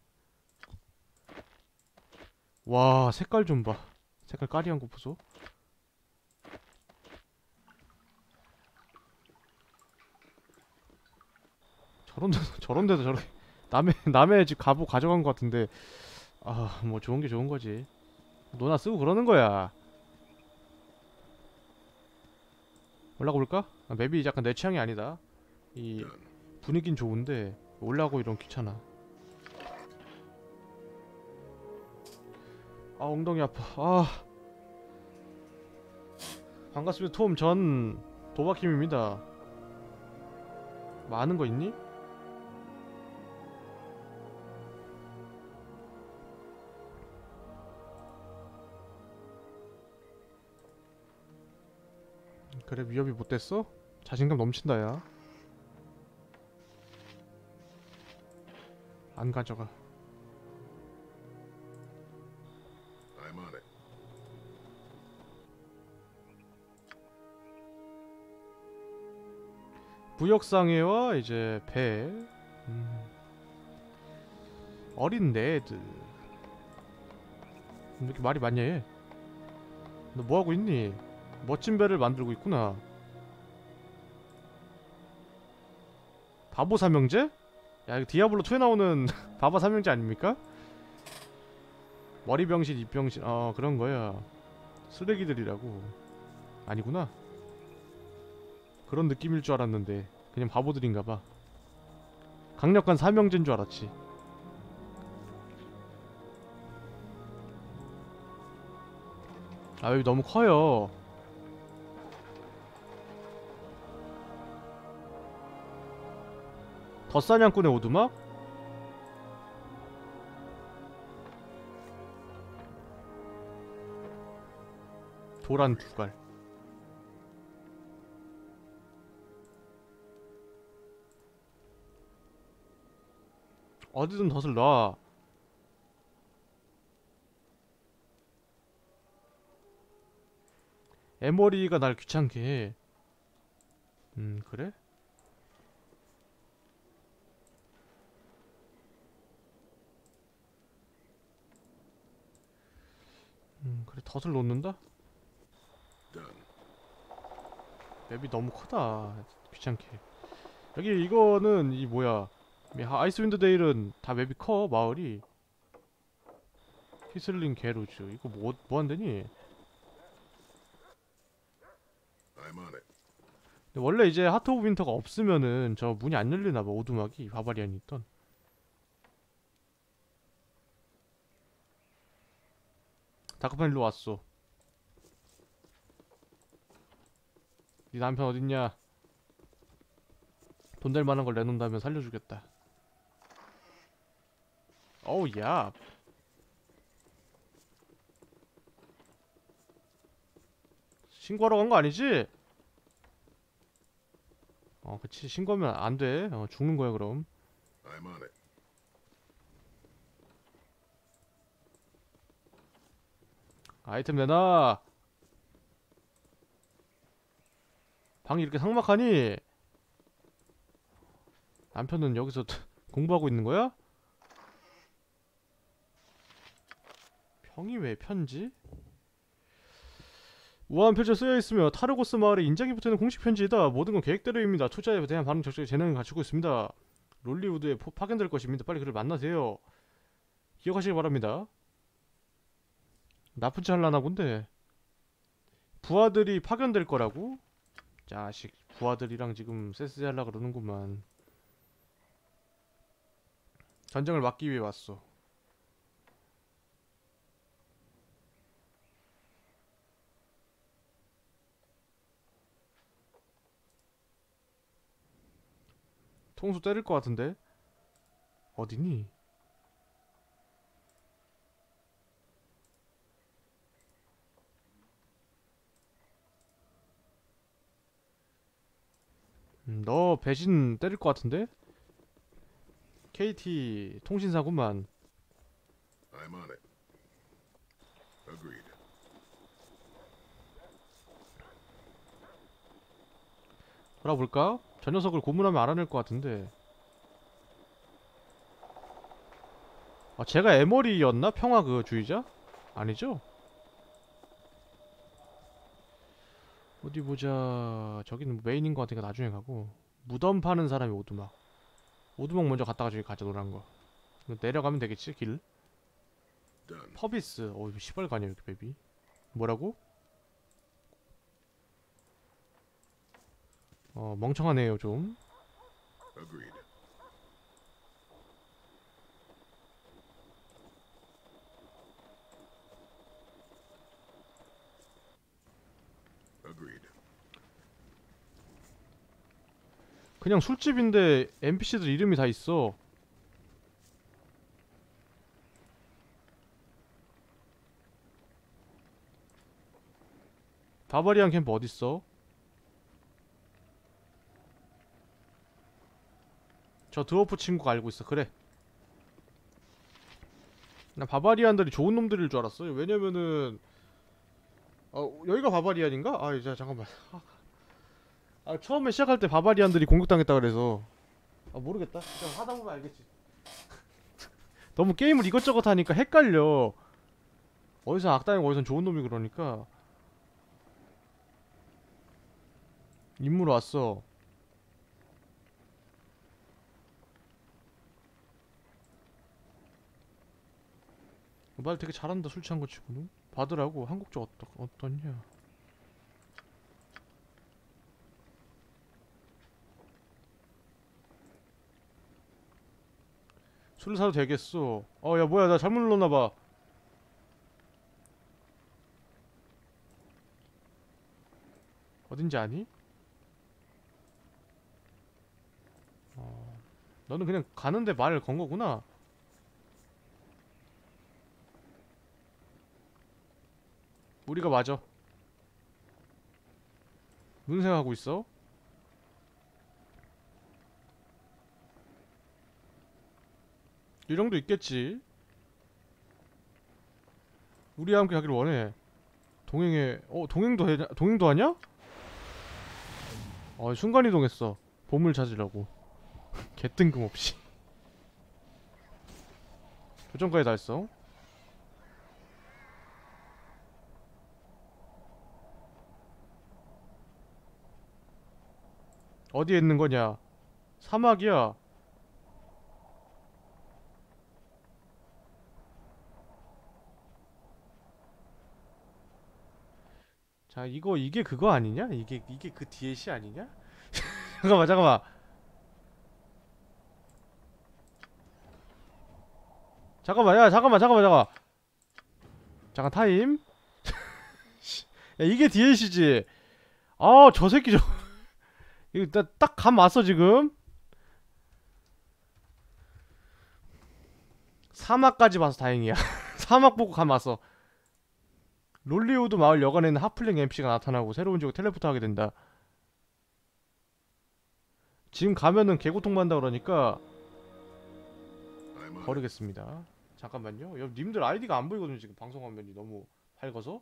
와 색깔 좀 봐. 색깔 까리한 거 보소. 저런 데서 저렇게 남의 집 갑옷 가져간 거 같은데. 아 뭐 좋은 게 좋은 거지. 너나 쓰고 그러는 거야. 올라가 볼까? 아, 맵이 약간 내 취향이 아니다. 이 분위긴 좋은데 올라가고 이런 귀찮아. 아 엉덩이 아파. 아 반갑습니다. 톰 전 도박힘입니다. 많은 거 있니? 그래 위협이 못됐어? 자신감 넘친다 야. 안 가져가. I'm on it. 부역상해와 이제 배. 어린 네드. 왜 이렇게 말이 많냐 얘. 너 뭐하고 있니? 멋진 배를 만들고 있구나. 바보 삼형제? 야 이거 디아블로2에 나오는 바보 삼형제 아닙니까? 머리병신 입병신 그런 거야. 쓰레기들이라고. 아니구나. 그런 느낌일 줄 알았는데 그냥 바보들인가봐. 강력한 삼형제인 줄 알았지. 아 여기 너무 커요. 덧사냥꾼의 오두막? 도란 두갈. 어디든 덫을 놔. 에머리가 날 귀찮게 해. 그래? 그래 덫을 놓는다? Done. 맵이 너무 크다. 귀찮게. 여기 이거는 이 뭐야? 아이스윈드 데일은 다 맵이 커 마을이. 히슬링 게로즈 이거 뭐 한대니? I'm on it. 근데 원래 이제 하트 오브 윈터가 없으면은 저 문이 안 열리나봐. 오두막이 바바리안이 있던. 다크판 일로 왔어. 네 남편 어딨냐? 돈 될 만한 걸 내놓는다면 살려주겠다. 어우 야. 신고하러 간 거 아니지? 그치. 신고하면 안 돼. 죽는 거야 그럼. I'm on it. 아이템 내놔. 방이 이렇게 삭막하니? 남편은 여기서 공부하고 있는 거야? 평이 왜 편지? 우아한 표지가 쓰여있으며 타르고스 마을에 인장이 붙어있는 공식 편지이다. 모든 건 계획대로입니다. 투자에 대한 반응 적절히 재능을 갖추고 있습니다. 롤리우드에 파견될 것입니다. 빨리 그를 만나세요. 기억하시기 바랍니다. 나쁘지 않을라나 본데. 부하들이 파견될 거라고? 자식 부하들이랑 지금 세스하려고 그러는구만. 전쟁을 막기 위해 왔어. 통수 때릴 것 같은데? 어디니? 너 배신 때릴 것 같은데? KT 통신사구만. I'm on it. Agreed. 돌아볼까? 저 녀석을 고문하면 알아낼 것 같은데. 아, 제가 에머리였나? 평화 그 주의자? 아니죠? 어디 보자. 저기는 메인인 것 같으니까 나중에 가고. 무덤 파는 사람이 오두막. 오두막 먼저 갔다가 저기 가자, 노란 거. 이거 내려가면 되겠지, 길? Done. 퍼비스. 이거 시발가냐, 여기 베비. 뭐라고? 멍청하네요, 좀. Agreed. Agreed. 그냥 술집인데 NPC들 이름이 다 있어. 바바리안 캠프 어딨어? 저 드워프 친구가 알고 있어. 그래. 나 바바리안들이 좋은 놈들일 줄 알았어요. 왜냐면은 여기가 바바리안인가? 이제 잠깐만. 처음에 시작할 때 바바리안들이 공격당했다 그래서 모르겠다. 그냥 하다 보면 알겠지. 너무 게임을 이것저것 하니까 헷갈려. 어디서 악당이고 어디선 좋은 놈이 그러니까. 임무로 왔어. 말 되게 잘한다, 술 취한 거 치고는. 받으라고. 한국적 어떠냐. 술을 사도 되겠어. 야 뭐야, 나 잘못 눌렀나봐. 어딘지 아니? 너는 그냥 가는데 말을 건 거구나. 우리가 맞아. 무슨 생각하고 있어? 요정도 있겠지. 우리와 함께 가길 원해. 동행해. 동행도 하냐? 순간이동했어. 보물 찾으려고. 개뜬금없이. 교정까지 다 했어. 어디에 있는 거냐? 사막이야. 자, 이게 그거 아니냐? 이게 그 DLC 아니냐? 잠깐만. 잠깐. 잠깐 타임. 야, 이게 DLC지. 저 새끼 이거 딱 감 왔어 지금. 사막까지 봐서 다행이야. 사막 보고 감 왔어. 롤리우드 마을 여관에는 하플링 NPC가 나타나고 새로운 지역 텔레포트 하게 된다. 지금 가면은 개고통받는다 그러니까 I'm on it. 버리겠습니다. 잠깐만요. 님들 아이디가 안 보이거든요. 지금 방송 화면이 너무 밝아서.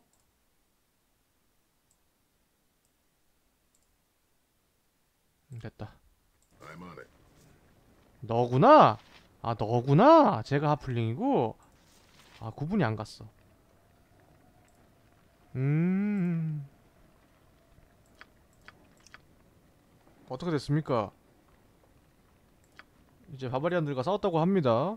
됐다. I'm on it. 너구나? 너구나? 제가 하플링이고? 구분이 안 갔어. 어떻게 됐습니까? 이제 바바리안들과 싸웠다고 합니다.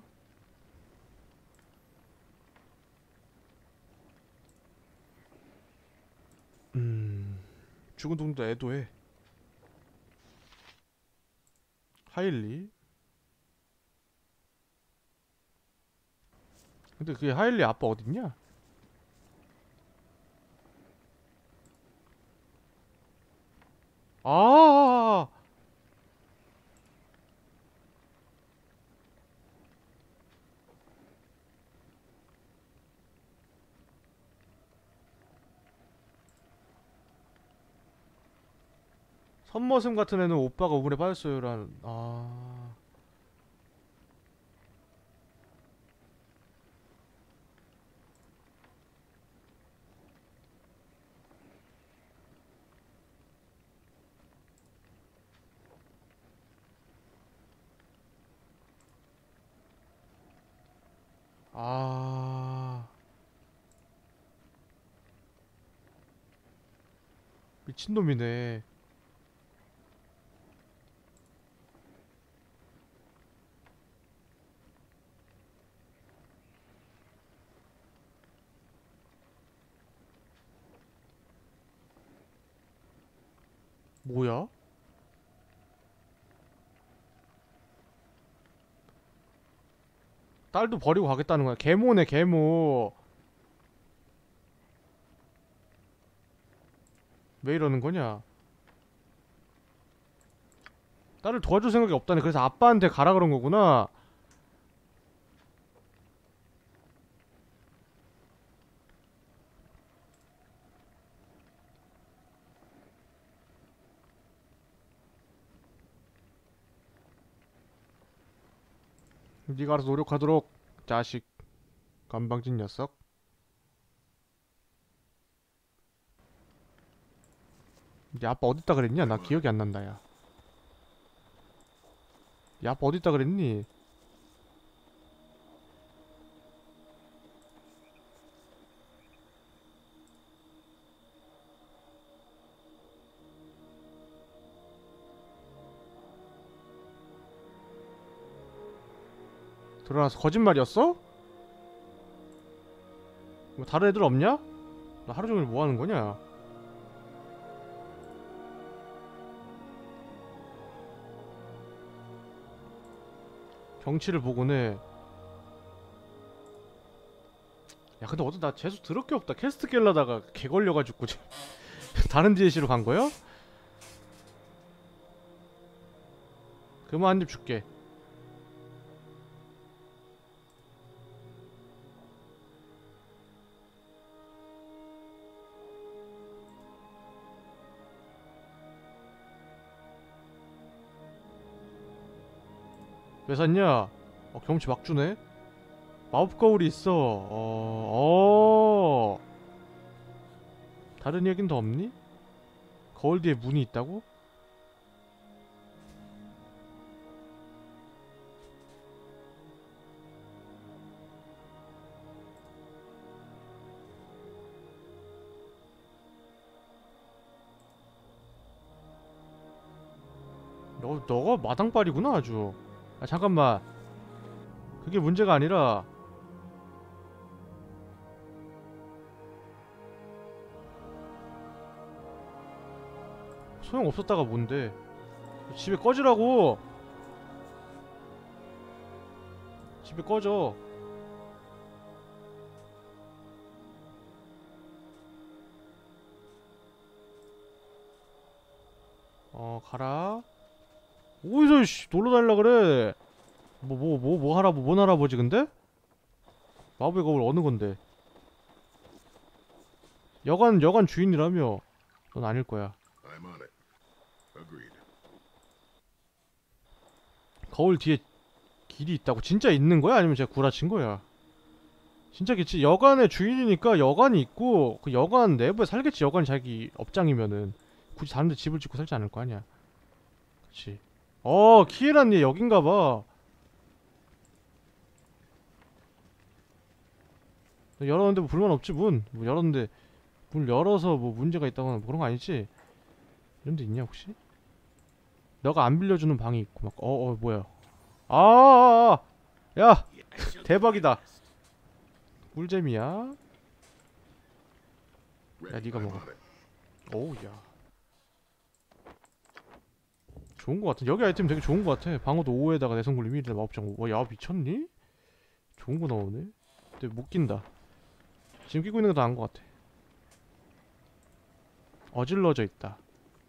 죽은 동도 애도해. 하일리. 근데 그게 하일리 아빠 어딨냐? 아, 선머슴 같은 애는 오빠가 우물에 빠졌어요라는. 미친놈이네. 뭐야? 딸도 버리고 가겠다는 거야. 계모네, 계모. 왜 이러는 거냐? 딸을 도와줄 생각이 없다네. 그래서 아빠한테 가라 그런 거구나. 네가 알아서 노력하도록, 자식. 건방진 녀석. 이제 아빠 어딨다 그랬냐? 나 기억이 안 난다, 야. 야, 아빠 어딨다 그랬니? 드러나서 거짓말이었어? 뭐 다른 애들 없냐? 나 하루 종일 뭐 하는 거냐? 경치를 보곤 해. 야, 근데 어제 나 재수 더럽게 없다. 캐스트 깰라다가 개 걸려가지고 다른 DLC로 간 거야? 그만 한 입 줄게. 왜 샀냐? 경치 막 주네? 마법 거울이 있어. 다른 얘긴 더 없니? 거울 뒤에 문이 있다고? 너가 마당발이구나 아주. 잠깐만. 그게 문제가 아니라 소용없었다가 뭔데. 집에 꺼지라고. 집에 꺼져. 가라. 어디서 씨 놀러다닐라 그래. 뭐 뭔 할아버지 근데? 마법의 거울 어느 건데? 여관 주인이라며. 넌 아닐 거야. I'm on it. Agreed. 거울 뒤에 길이 있다고? 진짜 있는 거야? 아니면 제가 구라친 거야? 진짜겠지. 여관의 주인이니까 여관이 있고 그 여관 내부에 살겠지. 여관이 자기 업장이면은 굳이 다른 데 집을 짓고 살지 않을 거 아니야. 그치. 키에란 얘 여긴가봐. 열었는데 뭐 불만 없지 문. 뭐 열었는데 문 열어서 뭐 문제가 있다거나 뭐 그런 거 아니지? 이런 데 있냐 혹시? 너가 안 빌려주는 방이 있고 막 뭐야. 야 대박이다. 꿀잼이야. 야 니가 먹어. 오우야 좋은 거 같아. 여기 아이템 되게 좋은 거 같아. 방어도 5에다가 내성굴림 1에다 마법장 5. 야 미쳤니? 좋은 거 나오네. 근데 못 낀다. 지금 끼고 있는 거 다 안 거 같아. 어질러져 있다.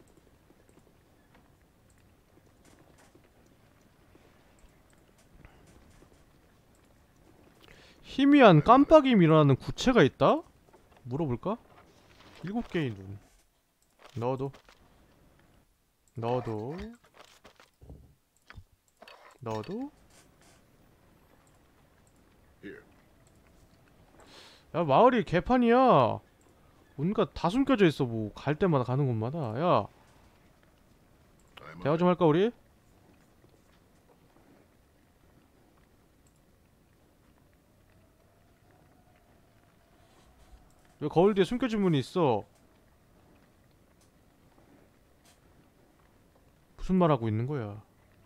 희미한 깜빡이 일어나는 구체가 있다? 물어볼까? 7개의 눈. 넣어도 너도 Here. 야 마을이 개판이야. 온갖 다 숨겨져 있어. 뭐 갈 때마다 가는 곳마다. 야 I'm 대화 좀 할까 우리? 왜 거울 뒤에 숨겨진 문이 있어? 무슨 말 하고 있는 거야?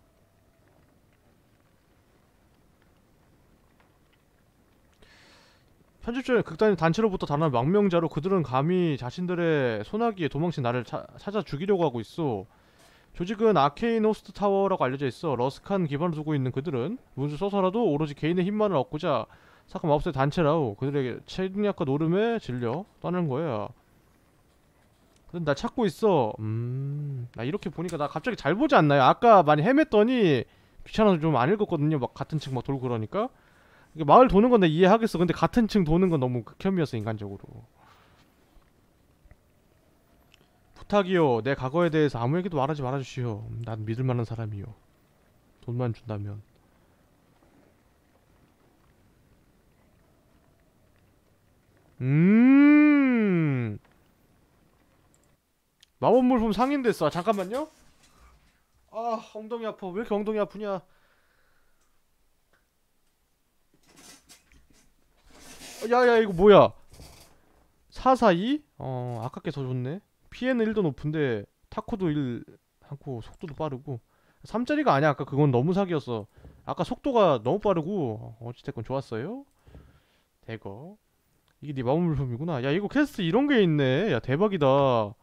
편집자는 극단의 단체로부터 단한 망명자로 그들은 감히 자신들의 소나기에 도망친 나를 찾아 죽이려고 하고 있어. 조직은 아케인 호스트 타워라고 알려져 있어. 러스칸 기반을 두고 있는 그들은 문을 써서라도 오로지 개인의 힘만을 얻고자 사카 마법사의 단체라고 그들에게 책략과 노름에 질려 떠나는 거야. 근데 나 찾고 있어. 나 이렇게 보니까 나 갑자기 잘 보지 않나요? 아까 많이 헤맸더니 귀찮아서 좀 안 읽었거든요. 막 같은 층 막 돌고 그러니까. 이게 마을 도는 건 내가 이해하겠어. 근데 같은 층 도는 건 너무 극혐이었어 인간적으로. 부탁이요. 내 과거에 대해서 아무에게도 말하지 말아주시오. 난 믿을만한 사람이요. 돈만 준다면. 마법 물품 상인됐어. 아, 잠깐만요. 아 엉덩이 아파. 왜 이렇게 엉덩이 아프냐. 야야 이거 뭐야. 442? 아깝게 더 좋네. 피해는 1도 높은데 타코도 1 하고 속도도 빠르고 3짜리가 아니야. 아까 그건 너무 사기였어. 아까 속도가 너무 빠르고 어찌됐건 좋았어요. 대거 이게 네 마법 물품이구나. 야 이거 퀘스트 이런 게 있네. 야 대박이다.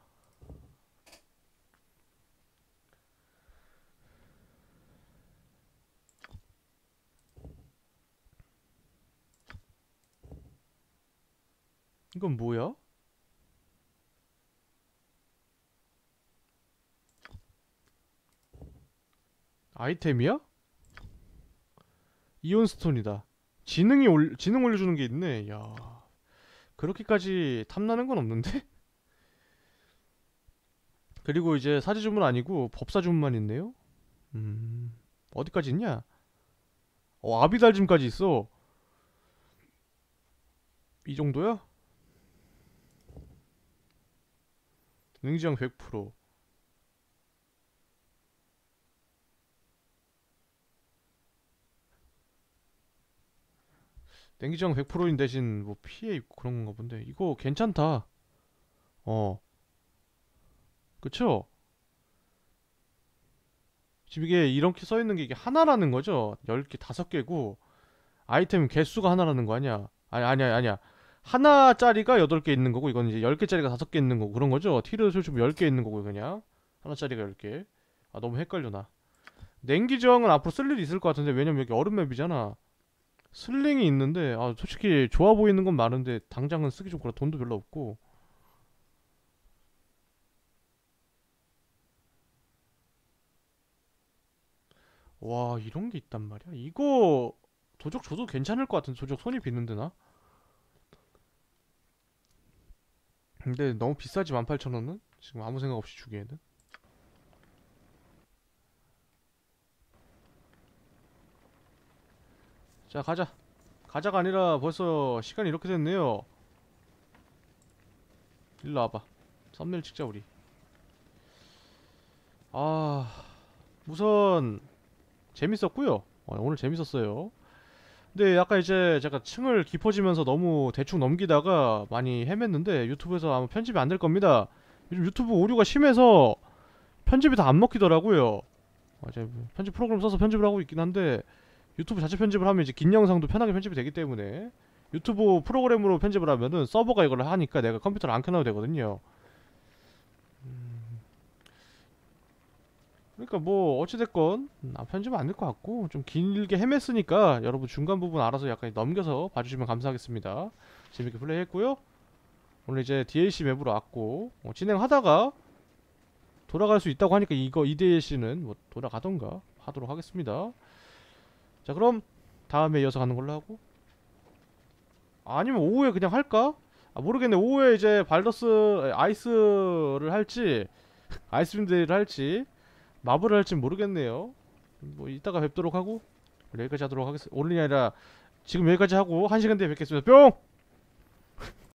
이건 뭐야? 아이템이야? 이온스톤이다. 지능 올려주는 게 있네. 야 그렇게까지 탐나는 건 없는데? 그리고 이제 사제 주문 아니고 법사 주문만 있네요. 어디까지 있냐? 아비달짐까지 있어. 이 정도야? 능지장 100%. 냉기장 100%인 대신 뭐 피해 입고 그런 건가 본데. 이거 괜찮다. 그쵸? 지금 이게 이렇게 써있는 게 이게 하나라는 거죠? 10개, 5개고 아이템 개수가 하나라는 거 아니야? 아니야. 하나짜리가 8개 있는 거고 이건 이제 10개짜리가 5개 있는 거고 그런 거죠? 티르 솔직히 10개 있는 거고 그냥 하나짜리가 10개. 아 너무 헷갈려 나. 냉기저항은 앞으로 쓸 일이 있을 것 같은데 왜냐면 여기 얼음 맵이잖아. 슬링이 있는데 솔직히 좋아 보이는 건 많은데 당장은 쓰기 좀 그렇다. 돈도 별로 없고. 와 이런 게 있단 말이야. 이거 도적 줘도 괜찮을 것 같은데. 도적 손이 비는데 나? 근데 너무 비싸지. 18,000원은? 지금 아무 생각 없이 주기에는. 자 가자. 가자가 아니라 벌써 시간이 이렇게 됐네요. 일로 와봐. 썸네일 찍자 우리. 우선 재밌었고요. 오늘 재밌었어요. 근데 약간 이제 제가 층을 깊어지면서 너무 대충 넘기다가 많이 헤맸는데 유튜브에서 아마 편집이 안 될 겁니다. 요즘 유튜브 오류가 심해서 편집이 다 안 먹히더라고요. 제가 편집 프로그램 써서 편집을 하고 있긴 한데 유튜브 자체 편집을 하면 이제 긴 영상도 편하게 편집이 되기 때문에 유튜브 프로그램으로 편집을 하면은 서버가 이걸 하니까 내가 컴퓨터를 안 켜놔도 되거든요. 그러니까 뭐 어찌됐건 편집은 안 될 것 같고 좀 길게 헤맸으니까 여러분 중간 부분 알아서 약간 넘겨서 봐주시면 감사하겠습니다. 재밌게 플레이했고요. 오늘 이제 DLC 맵으로 왔고 진행하다가 돌아갈 수 있다고 하니까 이 DLC는 뭐 돌아가던가 하도록 하겠습니다. 자 그럼 다음에 이어서 가는 걸로 하고 아니면 오후에 그냥 할까? 모르겠네. 오후에 이제 발더스 아이스를 할지 아이스윈드를 할지 마블을 할진 모르겠네요. 뭐 이따가 뵙도록 하고 여기까지 하도록 하겠습니다. 오늘이 아니라 지금 여기까지 하고 1시간 뒤에 뵙겠습니다. 뿅!